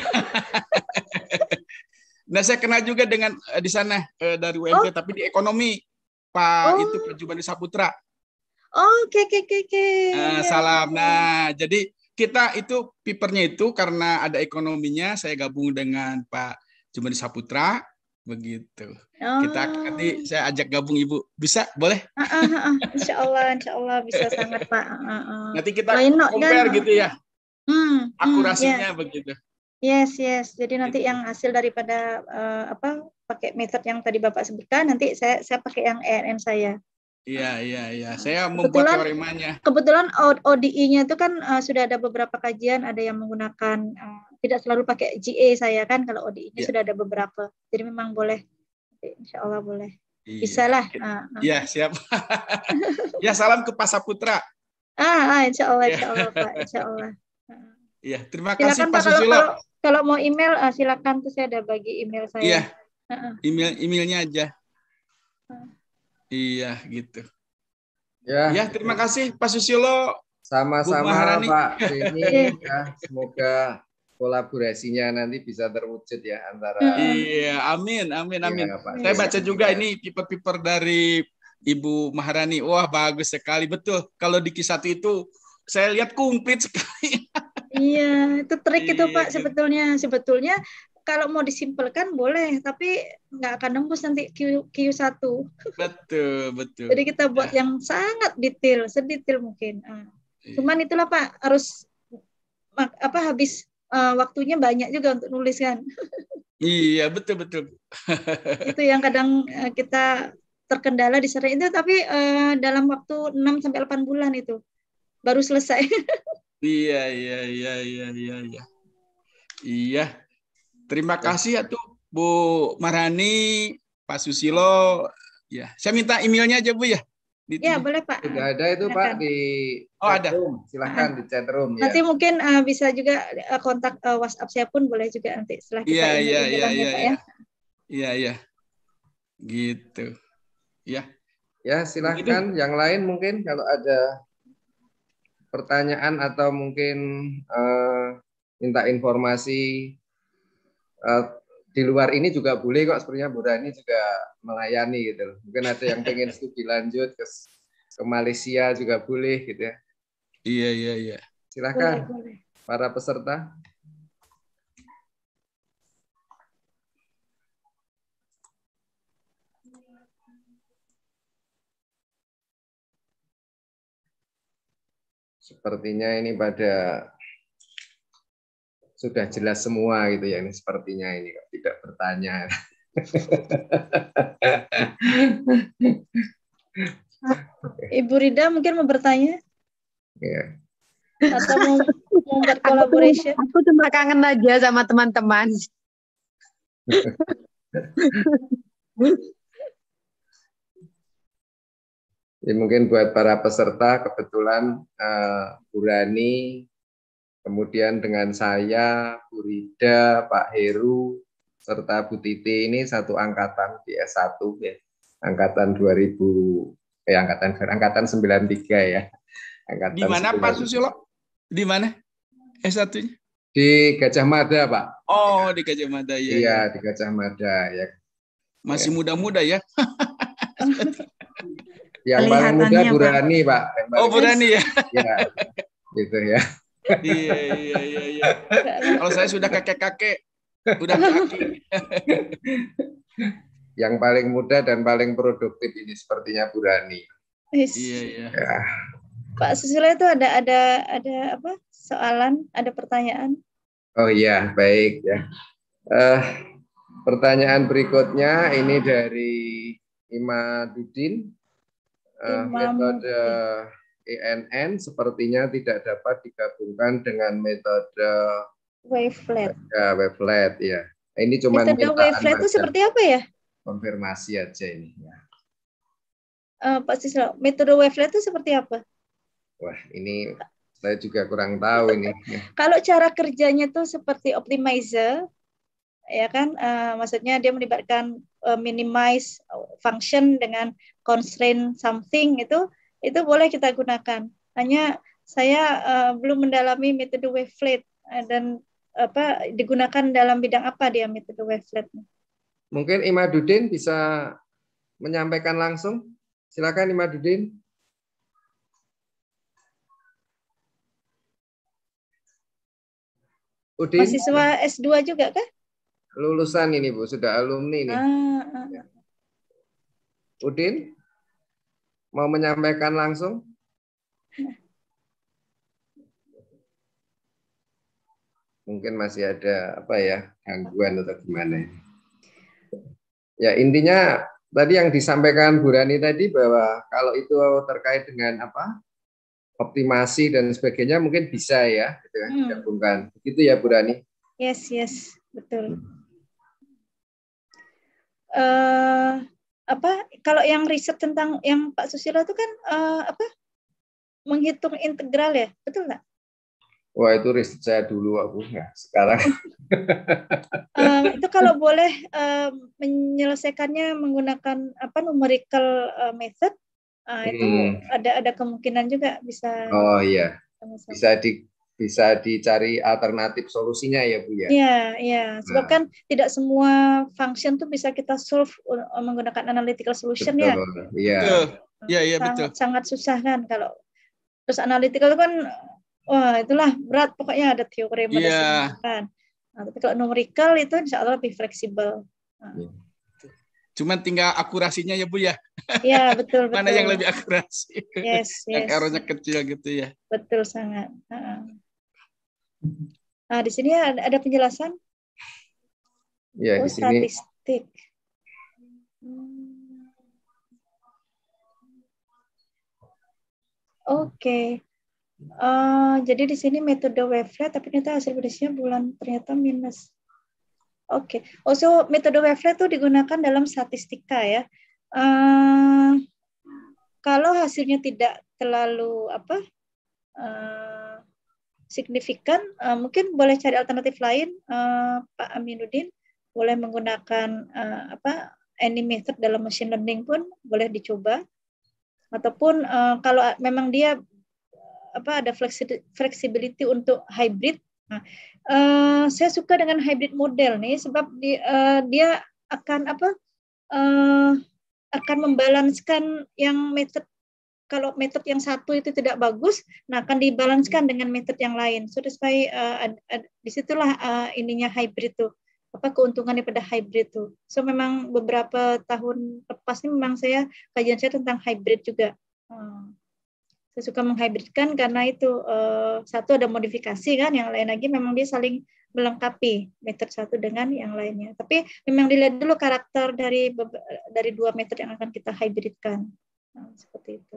Nah, saya kenal juga dengan di sana dari UMT, tapi di ekonomi Pak itu Pak Jumadi Saputra. Oke. Salam. Nah, jadi kita itu papernya itu karena ada ekonominya, saya gabung dengan Pak Jumadi Saputra, begitu. Kita nanti saya ajak gabung Ibu, bisa? Boleh? Insya Allah bisa sangat Pak. Nanti kita compare gitu ya, akurasinya begitu. Yes. Jadi nanti yang hasil daripada pakai metode yang tadi Bapak sebutkan, nanti saya pakai yang ENM saya. Iya. Saya membuat teoremanya. Kebetulan ODI-nya itu kan sudah ada beberapa kajian, ada yang menggunakan tidak selalu pakai GA saya kan, kalau ODI-nya sudah ada beberapa. Jadi memang boleh. Insya Allah boleh. Bisa lah. Iya, siap. Ya, salam ke Pak Saputra. Insya Allah Pak. Insya Allah. Iya, terima kasih Pak Silakan, Susilo. Kalau mau email silakan, tuh saya ada bagi email saya. Iya. Emailnya aja. Iya, gitu. Ya, terima kasih Pak Susilo. Sama-sama Pak Beni. Semoga kolaborasinya nanti bisa terwujud ya antara. Iya, amin. Ya, saya baca juga ini paper dari Ibu Maharani. Wah, bagus sekali, betul. Kalau di Q1 itu saya lihat komplit sekali. Iya, itu trik itu Pak sebetulnya. Kalau mau disimpelkan boleh, tapi nggak akan nembus nanti Q1. Betul. Jadi kita buat yang sangat detail, sedetail mungkin. Cuman itulah Pak, harus habis waktunya banyak juga untuk nulis kan. Iya, betul. Itu yang kadang kita terkendala di sana itu, tapi dalam waktu 6-8 bulan itu baru selesai. Iya. Terima kasih atuh Bu Maharani, Pak Susilo. Ya, saya minta emailnya aja Bu ya. Ya, boleh Pak. Sudah ada itu Pak di chat room. Silahkan di chat room ya. Nanti mungkin bisa juga kontak WhatsApp saya pun boleh juga nanti setelah kita Iya. Gitu. Ya. Ya, silahkan. Begitu. Yang lain mungkin kalau ada pertanyaan atau mungkin minta informasi di luar ini juga boleh kok, sebenarnya Bu Rani juga melayani gitu. Mungkin ada yang pengen studi lanjut ke Malaysia juga boleh gitu ya. Iya. Silakan boleh. Para peserta. Sepertinya ini pada sudah jelas semua gitu ya, ini sepertinya ini tidak bertanya. Ibu Rida mungkin mau bertanya? Ya. Atau mau buat collaboration? Aku cuma kangen aja sama teman-teman. Jadi mungkin buat para peserta, kebetulan Bu Rani, kemudian dengan saya, Bu Rida, Pak Heru, serta Bu Titi ini satu angkatan di S1 ya. Angkatan 93 ya. Angkatan di mana Pak Susilo? Di mana S1-nya? Di Gajah Mada, Pak. Oh, di Gajah Mada ya. Iya, di Gajah Mada ya. Masih muda-muda ya. Yang paling muda Bu Rani, Pak. Bu Rani ya. Ya. Gitu ya. Iya. Kalau saya sudah kakek-kakek, udah kaki. Yang paling muda dan paling produktif ini sepertinya Bu Rani. Iya. Ya. Pak Susilo itu ada apa? Soalan, ada pertanyaan? Oh iya, baik ya. Pertanyaan berikutnya ini dari Imadudin. Metode ENN sepertinya tidak dapat digabungkan dengan metode wavelet. Ya, wavelet ya. Ini cuma Metode wavelet itu seperti apa ya? Konfirmasi aja ini ya. Pak Susilo, metode wavelet itu seperti apa? Wah, ini saya juga kurang tahu ini. Kalau cara kerjanya tuh seperti optimizer, ya kan? Maksudnya dia melibatkan minimize function dengan constraint something, itu boleh kita gunakan. Hanya saya belum mendalami metode wavelet dan apa digunakan dalam bidang apa dia metode wavelet. Mungkin Imadudin bisa menyampaikan langsung. Silakan Imadudin. Udin? Mahasiswa S2 juga kah? Lulusan ini Bu, sudah alumni nih. Udin? Mau menyampaikan langsung? Mungkin masih ada apa ya, gangguan atau gimana. Ya, intinya tadi yang disampaikan Bu Rani tadi bahwa kalau itu terkait dengan apa? Optimasi dan sebagainya mungkin bisa ya gitu kan, digabungkan. Begitu ya Bu Rani? Yes, betul. Apa kalau yang riset tentang yang Pak Susilo itu kan apa menghitung integral ya, betul nggak? Wah, itu riset saya dulu aku nggak sekarang. Itu kalau boleh menyelesaikannya menggunakan apa numerical method, itu ada kemungkinan juga bisa. Oh iya, bisa dicari alternatif solusinya ya Bu ya. Iya. Sebab kan tidak semua function tuh bisa kita solve menggunakan analytical solution. Betul, ya. Iya. Betul. Sangat susah kan kalau terus analytical itu kan wah itulah berat pokoknya ada teorema dan sebagainya. Tapi kalau numerical itu insya Allah lebih fleksibel. Cuman tinggal akurasinya ya Bu ya. Iya betul. Mana yang lebih akurasi? Yes. Yang errornya kecil gitu ya. Betul sangat. Nah di sini ada penjelasan. Ya di sini. Statistik. Oke. Jadi di sini metode wavelet, tapi ternyata hasil predisinya bulan ternyata minus. Oke. Also metode wavelet itu digunakan dalam statistika ya. Kalau hasilnya tidak terlalu signifikan, mungkin boleh cari alternatif lain. Pak Aminuddin boleh menggunakan any method dalam machine learning pun boleh dicoba. Ataupun kalau memang dia ada flexibility untuk hybrid. Saya suka dengan hybrid model nih sebab dia akan akan membalanskan yang metode. Kalau metode yang satu itu tidak bagus, nah akan dibalanskan dengan metode yang lain. So supaya disitulah ininya hybrid tuh. Keuntungannya pada hybrid tuh. So memang beberapa tahun lepas ini memang kajian saya tentang hybrid juga. Saya suka menghybridkan karena itu satu ada modifikasi kan, yang lain lagi memang dia saling melengkapi metode satu dengan yang lainnya. Tapi memang dilihat dulu karakter dari dua metode yang akan kita hybridkan. Seperti itu.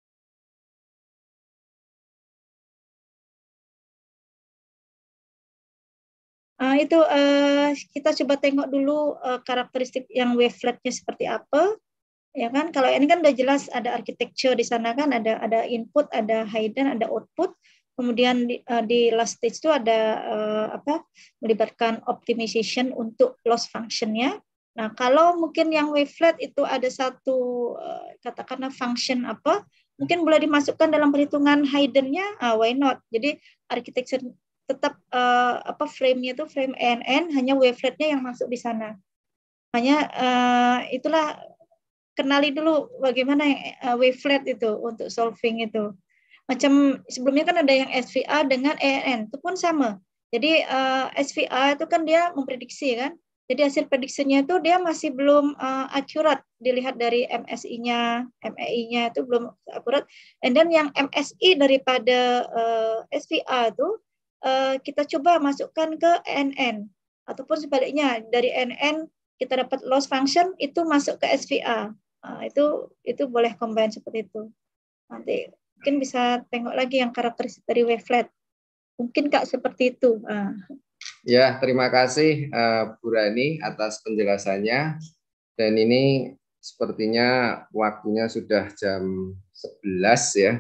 Itu kita coba tengok dulu karakteristik yang waveletnya seperti apa. Ya kan, kalau ini kan udah jelas ada architecture di sana kan, ada input, ada hidden, ada output. Kemudian di last stage itu ada melibatkan optimization untuk loss function-nya. Nah, kalau mungkin yang wavelet itu ada satu katakanlah function mungkin boleh dimasukkan dalam perhitungan hidden-nya, why not? Jadi architecture tetap frame-nya itu frame ENN, hanya wavelet-nya yang masuk di sana. Hanya itulah kenali dulu bagaimana wavelet itu untuk solving itu. Macam sebelumnya kan ada yang SVA dengan ENN, itu pun sama. Jadi SVA itu kan dia memprediksi kan. Jadi hasil prediksinya itu dia masih belum akurat dilihat dari MSI-nya, MEI-nya itu belum akurat. And then yang MSI daripada SVA itu kita coba masukkan ke NN ataupun sebaliknya dari NN kita dapat loss function itu masuk ke SVA. Itu boleh combine seperti itu. Nanti mungkin bisa tengok lagi yang karakteristik dari wavelet. Mungkin Kak seperti itu. Ya, terima kasih Bu Rani atas penjelasannya. Dan ini sepertinya waktunya sudah jam 11 ya.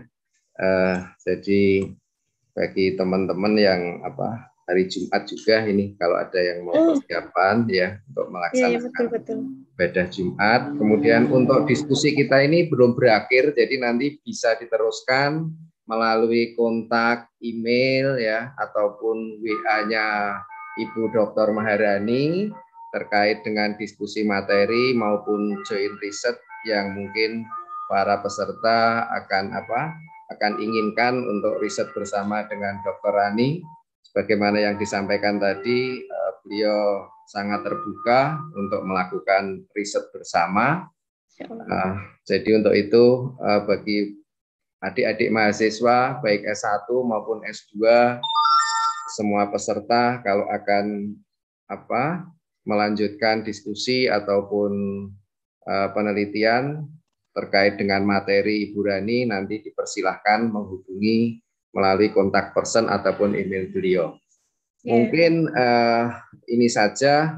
Jadi bagi teman-teman yang hari Jumat juga ini kalau ada yang mau persiapan ya untuk melaksanakan ibadah Jumat. Kemudian untuk diskusi kita ini belum berakhir, jadi nanti bisa diteruskan melalui kontak email ya ataupun WA-nya Ibu Dr. Maharani terkait dengan diskusi materi maupun joint riset yang mungkin para peserta akan inginkan untuk riset bersama dengan Dr. Rani. Sebagaimana yang disampaikan tadi, beliau sangat terbuka untuk melakukan riset bersama. Jadi untuk itu bagi adik-adik mahasiswa baik S1 maupun S2 semua peserta kalau akan melanjutkan diskusi ataupun penelitian terkait dengan materi Ibu Rani nanti dipersilahkan menghubungi melalui kontak person ataupun email beliau. Mungkin ini saja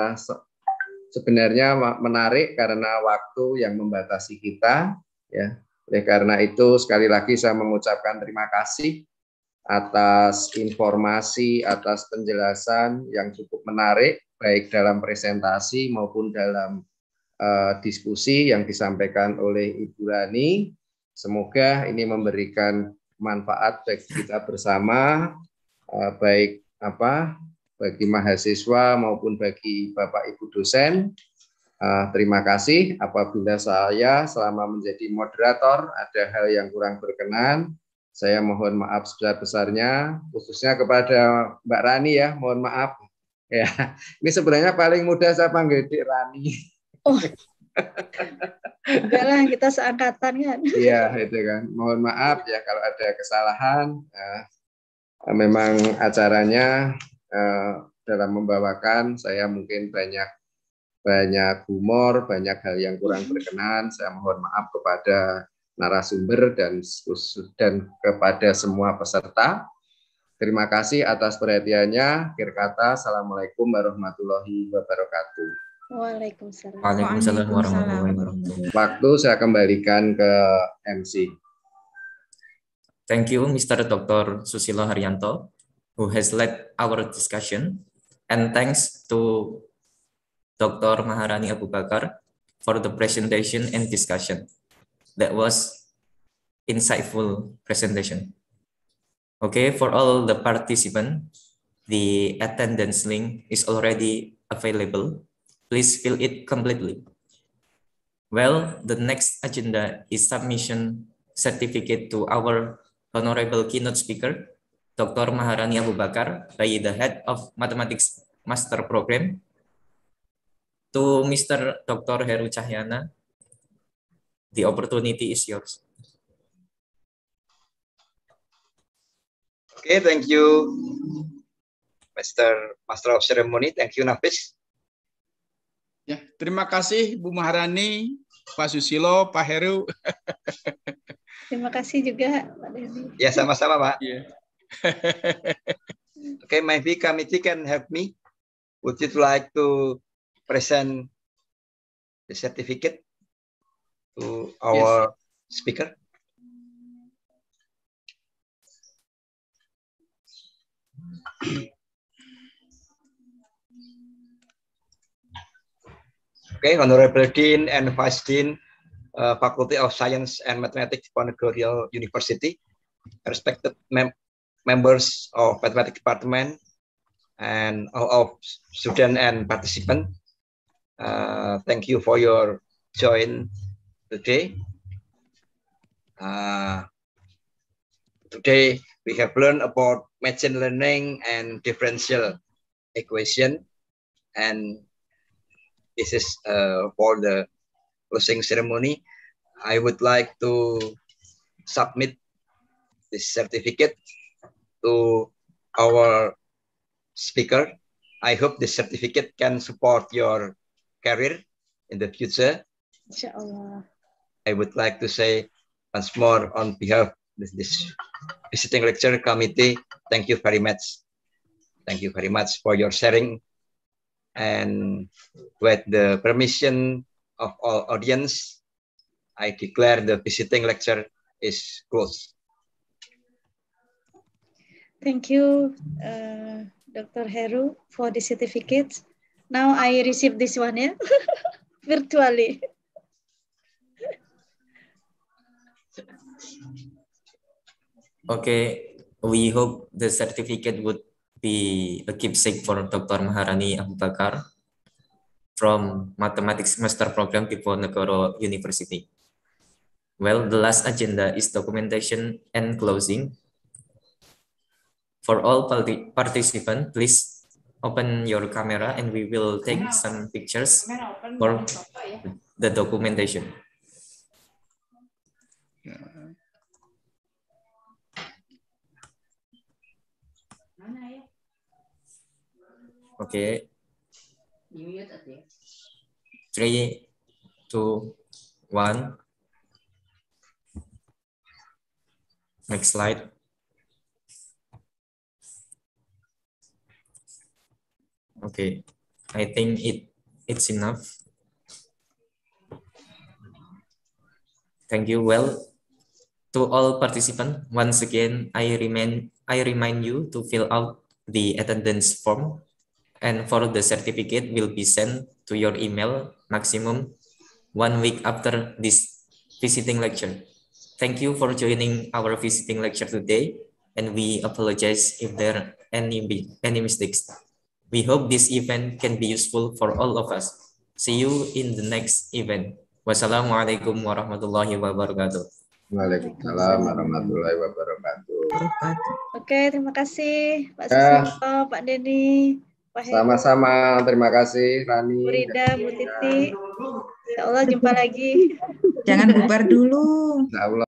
sebenarnya menarik karena waktu yang membatasi kita ya. Oleh karena itu sekali lagi saya mengucapkan terima kasih atas informasi, atas penjelasan yang cukup menarik baik dalam presentasi maupun dalam diskusi yang disampaikan oleh Ibu Rani. Semoga ini memberikan manfaat bagi kita bersama, baik bagi mahasiswa maupun bagi Bapak Ibu dosen. Terima kasih. Apabila saya selama menjadi moderator ada hal yang kurang berkenan, saya mohon maaf sebesar-besarnya, khususnya kepada Mbak Rani ya, mohon maaf. Ya, ini sebenarnya paling mudah saya panggil Dik Rani. Oh, enggak lah, kita seangkatan kan. Iya, itu kan. Mohon maaf ya kalau ada kesalahan. Memang acaranya dalam membawakan saya mungkin banyak humor, banyak hal yang kurang berkenan. Saya mohon maaf kepada narasumber dan kepada semua peserta. Terima kasih atas perhatiannya. Akhir kata, Assalamualaikum warahmatullahi wabarakatuh. Waalaikumsalam. Waalaikumsalam warahmatullahi wabarakatuh. Waktu saya kembalikan ke MC. Thank you, Mr. Dr. Susilo Haryanto, who has led our discussion, and thanks to Dr. Maharani Abu Bakar for the presentation and discussion. That was insightful presentation. Okay, for all the participants, the attendance link is already available. Please fill it completely. Well, the next agenda is submission certificate to our honorable keynote speaker, Dr. Maharani Abu Bakar, by the head of Mathematics Master Program. To Mr. Dr. Heru Cahyana, the opportunity is yours. Okay, thank you, Mr. Master of Ceremony. Thank you, Nafis. Ya, terima kasih Bu Maharani, Pak Susilo, Pak Heru. Terima kasih juga Pak Devi. Ya, sama-sama, Pak. Yeah. Okay, maybe committee can help me. Would you like to present the certificate to our speaker? Okay, Honorable Dean and Vice Dean, Faculty of Science and Mathematics, Ponegoro University, respected members of Mathematics Department, and all of students and participants. Thank you for your join today. Today we have learned about machine learning and differential equation, and this is for the closing ceremony. I would like to submit this certificate to our speaker. I hope this certificate can support your career in the future. Inshallah. I would like to say once more on behalf of this visiting lecture committee, thank you very much. Thank you very much for your sharing. And with the permission of all audience, I declare the visiting lecture is closed. Thank you, Dr. Heru, for the certificates. Now I receive this one, yeah, virtually. Okay, we hope the certificate would be a keepsake for Dr. Maharani Abu Bakar from Mathematics Master Program Diponegoro University. Well, the last agenda is documentation and closing. For all participants, please open your camera and we will take some pictures for the documentation. Okay. 3, 2, 1. Next slide. Okay, I think it's enough. Thank you. Well, to all participants, once again, I remind you to fill out the attendance form, and for the certificate will be sent to your email maximum 1 week after this visiting lecture. Thank you for joining our visiting lecture today, and we apologize if there are any mistakes. We hope this event can be useful for all of us. See you in the next event. Wassalamualaikum warahmatullahi wabarakatuh. Waalaikumsalam warahmatullahi wabarakatuh. Oke, terima kasih Pak Susilo, Pak Denny, Pak Heru. Sama-sama, terima kasih Rani. Bu Rida, Bu Titi. Insya Allah jumpa lagi. Jangan bubar dulu. Insya Allah.